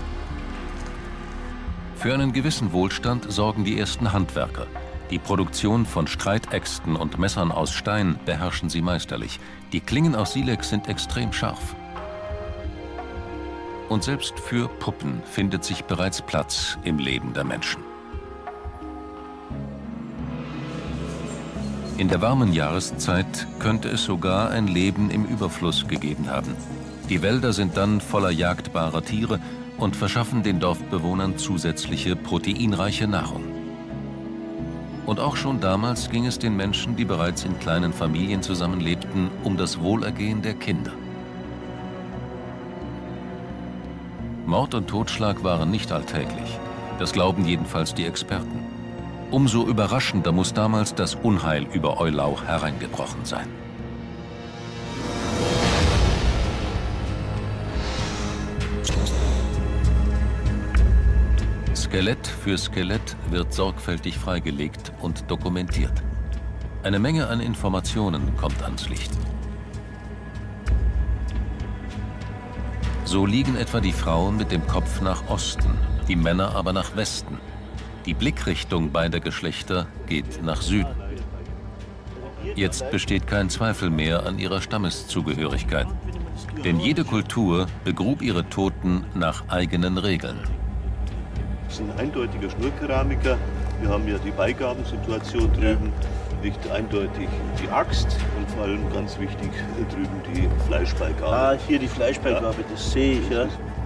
Für einen gewissen Wohlstand sorgen die ersten Handwerker. Die Produktion von Streitäxten und Messern aus Stein beherrschen sie meisterlich. Die Klingen aus Silex sind extrem scharf. Und selbst für Puppen findet sich bereits Platz im Leben der Menschen. In der warmen Jahreszeit könnte es sogar ein Leben im Überfluss gegeben haben. Die Wälder sind dann voller jagdbarer Tiere und verschaffen den Dorfbewohnern zusätzliche proteinreiche Nahrung. Und auch schon damals ging es den Menschen, die bereits in kleinen Familien zusammenlebten, um das Wohlergehen der Kinder. Mord und Totschlag waren nicht alltäglich. Das glauben jedenfalls die Experten. Umso überraschender muss damals das Unheil über Eylau hereingebrochen sein. Skelett für Skelett wird sorgfältig freigelegt und dokumentiert. Eine Menge an Informationen kommt ans Licht. So liegen etwa die Frauen mit dem Kopf nach Osten, die Männer aber nach Westen. Die Blickrichtung beider Geschlechter geht nach Süden. Jetzt besteht kein Zweifel mehr an ihrer Stammeszugehörigkeit. Denn jede Kultur begrub ihre Toten nach eigenen Regeln. Das ist ein eindeutiger Schnurkeramiker. Wir haben ja die Beigabensituation drüben, nicht eindeutig die Axt und vor allem ganz wichtig drüben die Fleischbeigabe. Ah, hier die Fleischbeigabe, ja. Das sehe ich. Ja.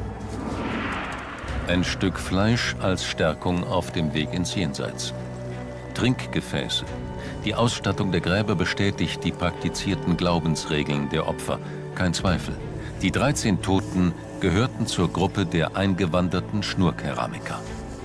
Ein Stück Fleisch als Stärkung auf dem Weg ins Jenseits. Trinkgefäße. Die Ausstattung der Gräber bestätigt die praktizierten Glaubensregeln der Opfer. Kein Zweifel. Die 13 Toten gehörten zur Gruppe der eingewanderten Schnurkeramiker.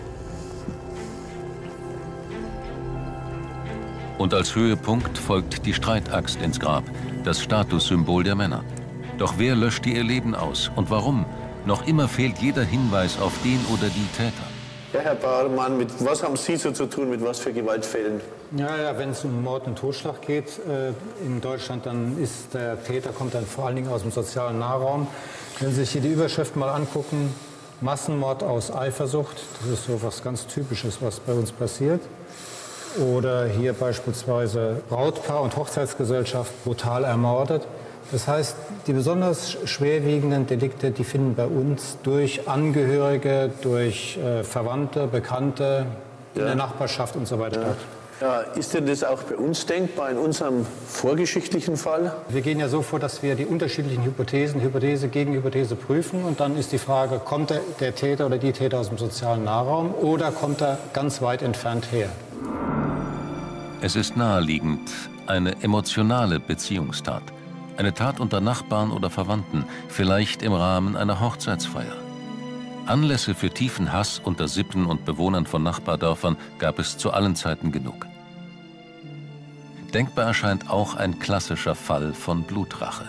Und als Höhepunkt folgt die Streitaxt ins Grab, das Statussymbol der Männer. Doch wer löschte ihr Leben aus und warum? Noch immer fehlt jeder Hinweis auf den oder die Täter. Ja, Herr Bauermann, mit was haben Sie so zu tun, mit was für Gewaltfällen? Ja, wenn es um Mord und Totschlag geht in Deutschland, dann ist der Täter, kommt dann vor allen Dingen aus dem sozialen Nahraum. Wenn Sie sich hier die Überschrift mal angucken, Massenmord aus Eifersucht, das ist so was ganz Typisches, was bei uns passiert. Oder hier beispielsweise Brautpaar und Hochzeitsgesellschaft brutal ermordet. Das heißt, die besonders schwerwiegenden Delikte, die finden bei uns durch Angehörige, durch Verwandte, Bekannte, in der Nachbarschaft und so weiter statt. Ja, ist denn das auch bei uns denkbar, in unserem vorgeschichtlichen Fall? Wir gehen ja so vor, dass wir die unterschiedlichen Hypothesen, Hypothese gegen Hypothese prüfen. Und dann ist die Frage, kommt der Täter oder die Täter aus dem sozialen Nahraum oder kommt er ganz weit entfernt her? Es ist naheliegend, eine emotionale Beziehungstat. Eine Tat unter Nachbarn oder Verwandten, vielleicht im Rahmen einer Hochzeitsfeier. Anlässe für tiefen Hass unter Sippen und Bewohnern von Nachbardörfern gab es zu allen Zeiten genug. Denkbar erscheint auch ein klassischer Fall von Blutrache.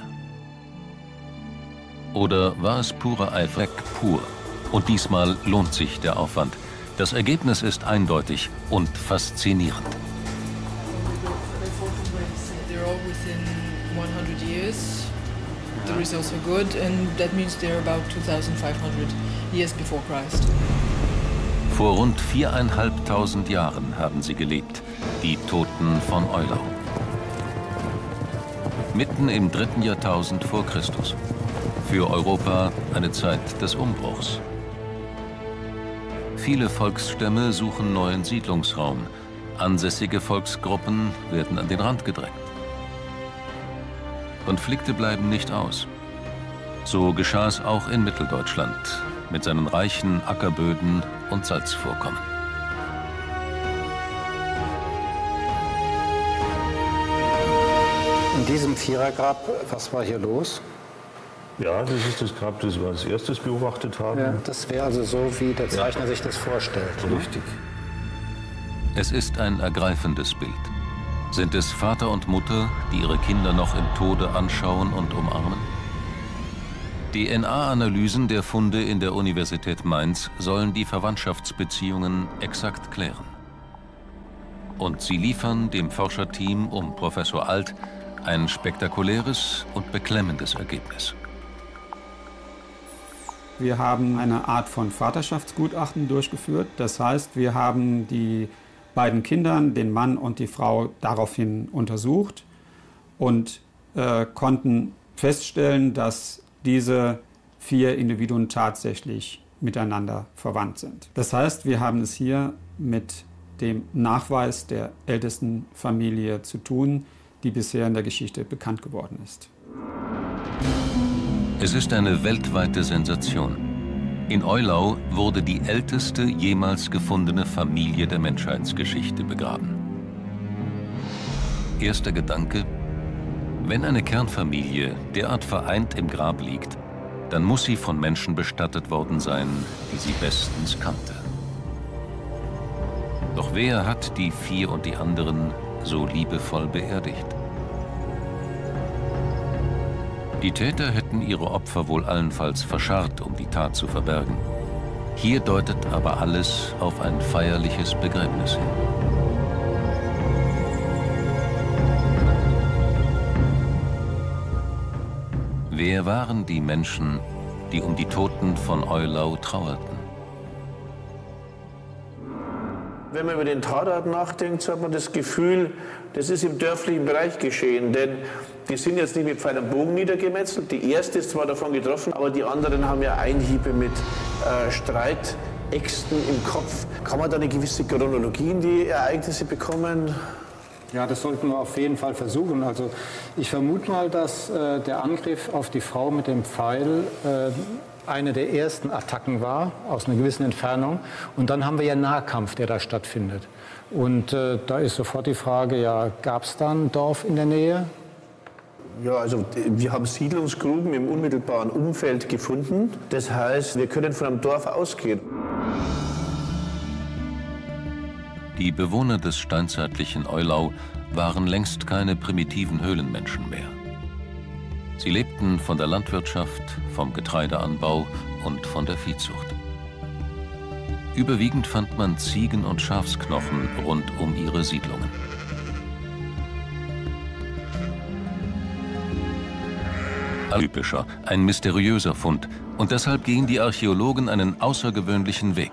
Oder war es purer Eifer pur? Und diesmal lohnt sich der Aufwand. Das Ergebnis ist eindeutig und faszinierend. They're all within 100 years. The results are good, and that means they're about 2,500 years before Christ. Vor rund 4.500 Jahren haben sie gelebt, die Toten von Eulau. Mitten im 3. Jahrtausend vor Christus. Für Europa eine Zeit des Umbruchs. Viele Volksstämme suchen neuen Siedlungsraum. Ansässige Volksgruppen werden an den Rand gedrängt. Konflikte bleiben nicht aus. So geschah es auch in Mitteldeutschland mit seinen reichen Ackerböden und Salzvorkommen. In diesem Vierergrab, was war hier los? Ja, das ist das Grab, das wir als erstes beobachtet haben. Ja, das wäre also so, wie der Zeichner sich das vorstellt. Richtig. Es ist ein ergreifendes Bild. Sind es Vater und Mutter, die ihre Kinder noch im Tode anschauen und umarmen? DNA-Analysen der Funde in der Universität Mainz sollen die Verwandtschaftsbeziehungen exakt klären. Und sie liefern dem Forscherteam um Professor Alt ein spektakuläres und beklemmendes Ergebnis. Wir haben eine Art von Vaterschaftsgutachten durchgeführt. Das heißt, wir haben die beiden Kindern, den Mann und die Frau, daraufhin untersucht und konnten feststellen, dass diese 4 Individuen tatsächlich miteinander verwandt sind. Das heißt, wir haben es hier mit dem Nachweis der ältesten Familie zu tun, die bisher in der Geschichte bekannt geworden ist. Es ist eine weltweite Sensation. In Eulau wurde die älteste jemals gefundene Familie der Menschheitsgeschichte begraben. Erster Gedanke: Wenn eine Kernfamilie derart vereint im Grab liegt, dann muss sie von Menschen bestattet worden sein, die sie bestens kannte. Doch wer hat die 4 und die anderen so liebevoll beerdigt? Die Täter hätten ihre Opfer wohl allenfalls verscharrt, um die Tat zu verbergen. Hier deutet aber alles auf ein feierliches Begräbnis hin. Wer waren die Menschen, die um die Toten von Eulau trauerten? Wenn man über den Tatort nachdenkt, so hat man das Gefühl, das ist im dörflichen Bereich geschehen. Denn die sind jetzt nicht mit Pfeil und Bogen niedergemetzelt. Die erste ist zwar davon getroffen, aber die anderen haben ja Einhiebe mit Streitäxten im Kopf. Kann man da eine gewisse Chronologie in die Ereignisse bekommen? Ja, das sollten wir auf jeden Fall versuchen. Also ich vermute mal, dass der Angriff auf die Frau mit dem Pfeil eine der ersten Attacken war, aus einer gewissen Entfernung. Und dann haben wir ja Nahkampf, der da stattfindet. Und da ist sofort die Frage, ja, gab es da ein Dorf in der Nähe? Ja, also wir haben Siedlungsgruben im unmittelbaren Umfeld gefunden. Das heißt, wir können von einem Dorf ausgehen. Die Bewohner des steinzeitlichen Eulau waren längst keine primitiven Höhlenmenschen mehr. Sie lebten von der Landwirtschaft, vom Getreideanbau und von der Viehzucht. Überwiegend fand man Ziegen- und Schafsknochen rund um ihre Siedlungen. Typischer, ein mysteriöser Fund, und deshalb gehen die Archäologen einen außergewöhnlichen Weg.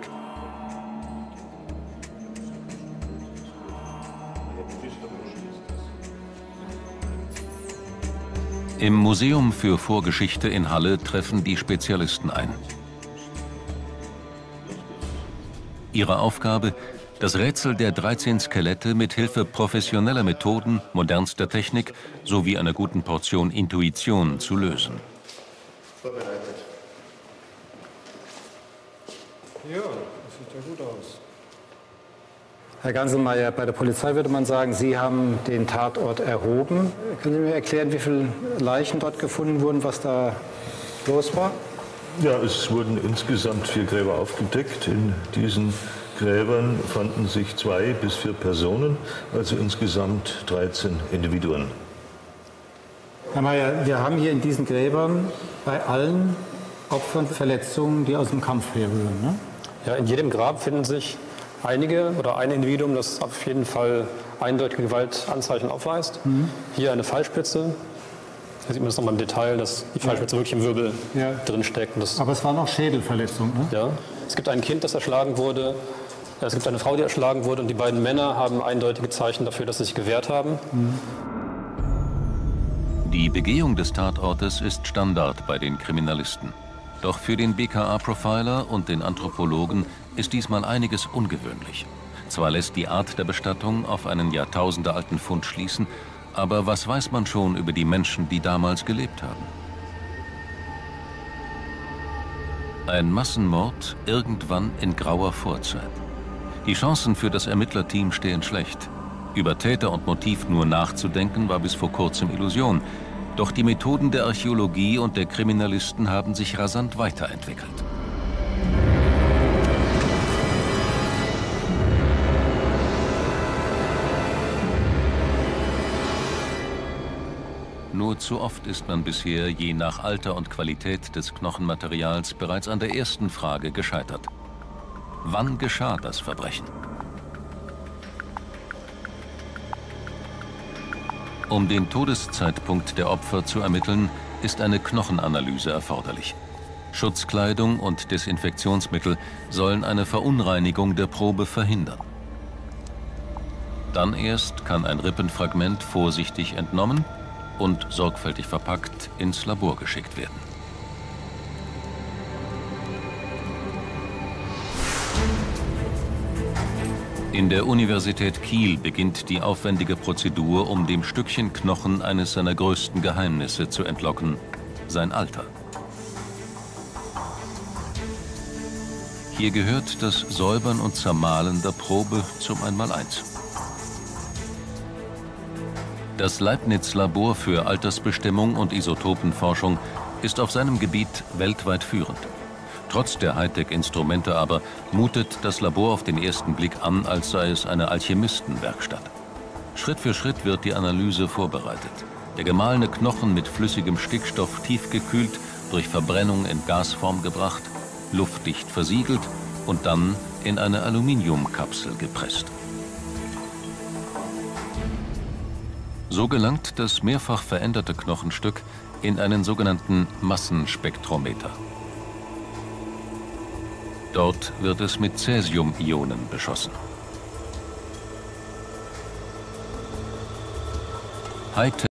Im Museum für Vorgeschichte in Halle treffen die Spezialisten ein. Ihre Aufgabe: das Rätsel der 13 Skelette mit Hilfe professioneller Methoden, modernster Technik sowie einer guten Portion Intuition zu lösen. Vorbereitet. Ja, das sieht ja gut aus. Herr Ganselmeier, bei der Polizei würde man sagen, Sie haben den Tatort erhoben. Können Sie mir erklären, wie viele Leichen dort gefunden wurden, was da los war? Ja, es wurden insgesamt 4 Gräber aufgedeckt in diesen Gräbern fanden sich 2 bis 4 Personen, also insgesamt 13 Individuen. Herr Mayer, wir haben hier in diesen Gräbern bei allen Opfern Verletzungen, die aus dem Kampf herrühren, ne? Ja, in jedem Grab finden sich einige oder ein Individuum, das auf jeden Fall eindeutige Gewaltanzeichen aufweist. Hier eine Pfeilspitze. Da sieht man das nochmal im Detail, dass die Pfeilspitze wirklich im Wirbel drin steckt. Aber es waren auch Schädelverletzungen, ne? Ja. Es gibt ein Kind, das erschlagen wurde. Es gibt eine Frau, die erschlagen wurde. Und die beiden Männer haben eindeutige Zeichen dafür, dass sie sich gewehrt haben. Die Begehung des Tatortes ist Standard bei den Kriminalisten. Doch für den BKA-Profiler und den Anthropologen ist diesmal einiges ungewöhnlich. Zwar lässt die Art der Bestattung auf einen jahrtausendealten Fund schließen, aber was weiß man schon über die Menschen, die damals gelebt haben? Ein Massenmord irgendwann in grauer Vorzeit. Die Chancen für das Ermittlerteam stehen schlecht. Über Täter und Motiv nur nachzudenken, war bis vor kurzem Illusion. Doch die Methoden der Archäologie und der Kriminalisten haben sich rasant weiterentwickelt. Nur zu oft ist man bisher, je nach Alter und Qualität des Knochenmaterials, bereits an der ersten Frage gescheitert. Wann geschah das Verbrechen? Um den Todeszeitpunkt der Opfer zu ermitteln, ist eine Knochenanalyse erforderlich. Schutzkleidung und Desinfektionsmittel sollen eine Verunreinigung der Probe verhindern. Dann erst kann ein Rippenfragment vorsichtig entnommen und sorgfältig verpackt ins Labor geschickt werden. In der Universität Kiel beginnt die aufwendige Prozedur, um dem Stückchen Knochen eines seiner größten Geheimnisse zu entlocken: sein Alter. Hier gehört das Säubern und Zermahlen der Probe zum Einmaleins. Das Leibniz-Labor für Altersbestimmung und Isotopenforschung ist auf seinem Gebiet weltweit führend. Trotz der Hightech-Instrumente aber mutet das Labor auf den ersten Blick an, als sei es eine Alchemistenwerkstatt. Schritt für Schritt wird die Analyse vorbereitet. Der gemahlene Knochen mit flüssigem Stickstoff tiefgekühlt, durch Verbrennung in Gasform gebracht, luftdicht versiegelt und dann in eine Aluminiumkapsel gepresst. So gelangt das mehrfach veränderte Knochenstück in einen sogenannten Massenspektrometer. Dort wird es mit Cäsium-Ionen beschossen. Hightech